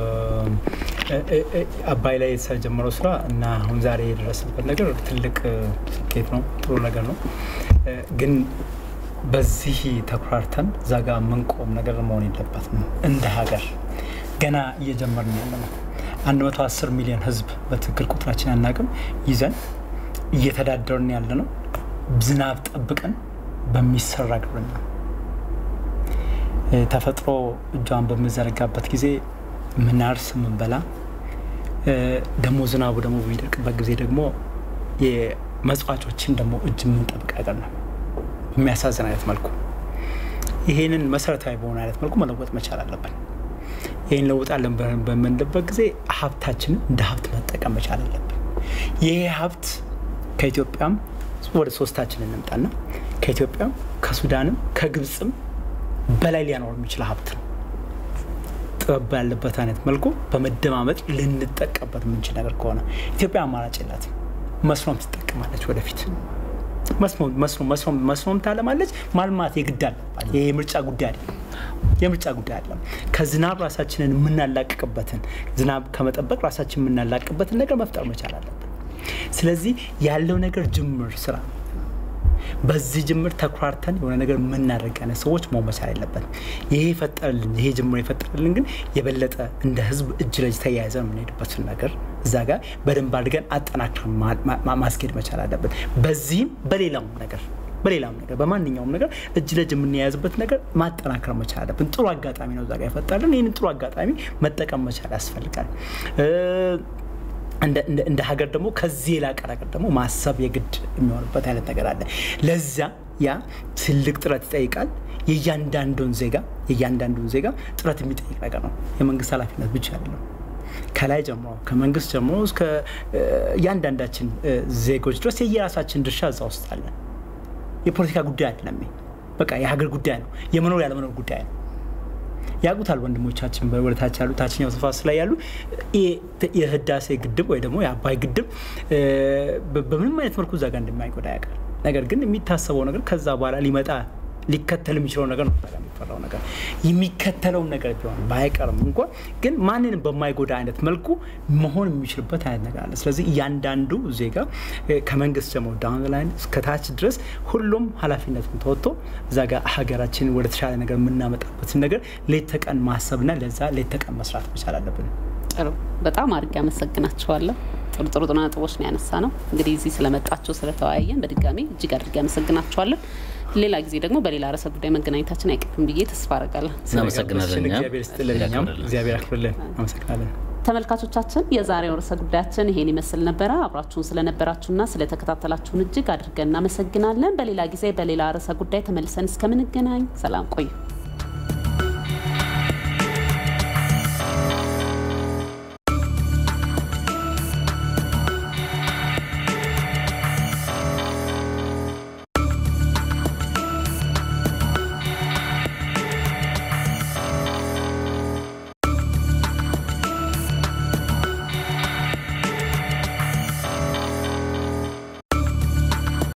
Speaker 3: አባይ ላይ የተጀመረው ስራ እና አሁን ዛሬ የደረሰበት ነገር ትልቅ ስኬት ነው ጥሩ ነገር ነው ግን በዚህ ተኩራርተን ዛጋ መንቆም ነገር መሆን የለበትም እንደ ሀገር ገና እየጀመርን ያለነው አንድ መቶ አስር ሚሊዮን ህዝብ በትክክል ቁጥራችን አናቀም ይዘን እየተዳደርን ያለነው ዝናብ ጠብቀን በሚሰራ ግብርና ተፈጥሮ እጇን በመዘረጋበት ጊዜ ምናርስ ምንበላ ደሞ ዝናቡ ደሞ በሚደርቅበት ጊዜ ደግሞ የመጽዋቾችን ደሞ እጅ ምን ጠብቅ አይደለም በሚያሳዝን አይነት መልኩ ይሄንን መሰረታዊ በሆነ አይነት መልኩ መለወጥ መቻል አለብን ይሄን ለውጣለን በመንደበት ጊዜ ሀብታችን እንደ ሀብት መጠቀም መቻል አለብን ይሄ ሀብት ከኢትዮጵያም ወደ ሶስታችን እንምጣና ከኢትዮጵያ ከሱዳንም ከግብጽም በላይ ሊያኖር የሚችል ሀብት ነው ጥበብ ያለበት አይነት መልኩ በመደማመጥ ልንጠቀምበት የምንችል ነገር ከሆነ ኢትዮጵያ አማራጭ የላትም መስኖም ትጠቀማለች ወደፊት መስኖም መስኖም መስኖም መስኖም ታለማለች ማልማት የግዳል ይሄ ምርጫ ጉዳይ አይደለም የምርጫ ጉዳይ አይደለም ከዝናብ ራሳችንን ምናላቅቀበትን ዝናብ ከመጠበቅ ራሳችንን ምናላቅቀበትን ነገር መፍጠር መቻል አለብን ስለዚህ ያለው ነገር ጅምር ስራ በዚህ ጅምር ተኩራርተን የሆነ ነገር ምን እናደርጋለ ሰዎች መመቻል አይለበት ይሄ ይፈጠርልን ይሄ ጅምር ይፈጠርልን ግን የበለጠ እንደ ህዝብ እጅ ለእጅ ተያይዘን የምንሄድበት ነገር እዛ ጋር በደንብ አድርገን አጠናክረን ማስኬድ መቻል አለበት በዚህም በሌላም ነገር በሌላም ነገር በማንኛውም ነገር እጅ ለእጅ የምንያዝበት ነገር ማጠናከር መቻል አለብን ጥሩ አጋጣሚ ነው ዛጋ ይፈጣልን ይሄን ጥሩ አጋጣሚ መጠቀም መቻል ያስፈልጋል እንደ እንደ ሀገር ደግሞ ከዚህ ላቀ ነገር ደግሞ ማሰብ የግድ የሚሆንበት አይነት ነገር አለ ለዛ ያ ትልቅ ጥረት ይጠይቃል የያንዳንዱን ዜጋ የያንዳንዱን ዜጋ ጥረት የሚጠይቅ ነገር ነው የመንግስት ኃላፊነት ብቻ አይደለም ከላይ ጀምሮ ከመንግስት ጀምሮ እስከ ያንዳንዳችን ዜጎች ድረስ የየራሳችን ድርሻ እዛ ውስጥ አለ የፖለቲካ ጉዳይ አይደለም በቃ የሀገር ጉዳይ ነው የመኖር ያለ መኖር ጉዳይ ነው ያቁታል ወንድሞቻችን በወለታች ያሉ ታችኛው ተፋሰስ ላይ ያሉ የህዳሴ ግድብ ወይ ደግሞ የአባይ ግድብ በምንም አይነት መልኩ ዛጋ እንደማይጎዳ ያውቃል ነገር ግን የሚታሰበው ነገር ከዛ በኋላ ሊመጣ ሊከተል የሚችለው ነገር ነው የሚፈራው ነገር የሚከተለው ነገር ቢሆን ባይቀርም እንኳን ግን ማንንም በማይጎዳ አይነት መልኩ መሆን የሚችልበት አይነት ነገር አለ ስለዚህ ያንዳንዱ ዜጋ ከመንግስት ጀምሮ ዳውን ላይን እስከታች ድረስ ሁሉም ኃላፊነቱን ተወጥቶ ዛጋ ሀገራችን ወደ ተሻለ ነገር ምናመጣበት ነገር ለተቀን ማሰብና ለዛ ለተቀን መስራት መቻል አለብን
Speaker 1: ጥሩ በጣም አርጋ መሰግናችኋለሁ ጥሩ ጥሩ ጥናቶች ነው ያነሳነው እንግዲህ እዚህ ስለመጣችሁ ስለተወያየን በድጋሚ እጅግ አድርጌ መሰግናችኋለሁ ሌላ ጊዜ ደግሞ በሌላ ራስ ጉዳይ መገናኘታችን አይቀርም ብዬ ተስፋ አደርጋለሁ
Speaker 2: እናመሰግናለን
Speaker 3: እግዚአብሔር ይስጥልኝ እግዚአብሔር ያክብርልን አመሰግናለሁ
Speaker 1: ተመልካቾቻችን የዛሬው ራስ ጉዳያችን ይሄን ይመስል ነበር አብራችሁን ስለነበራችሁና ስለተከታተላችሁን እጅግ አድርገን እናመሰግናለን በሌላ ጊዜ በሌላ ራስ ጉዳይ ተመልሰን እስከምንገናኝ ሰላም ቆዩ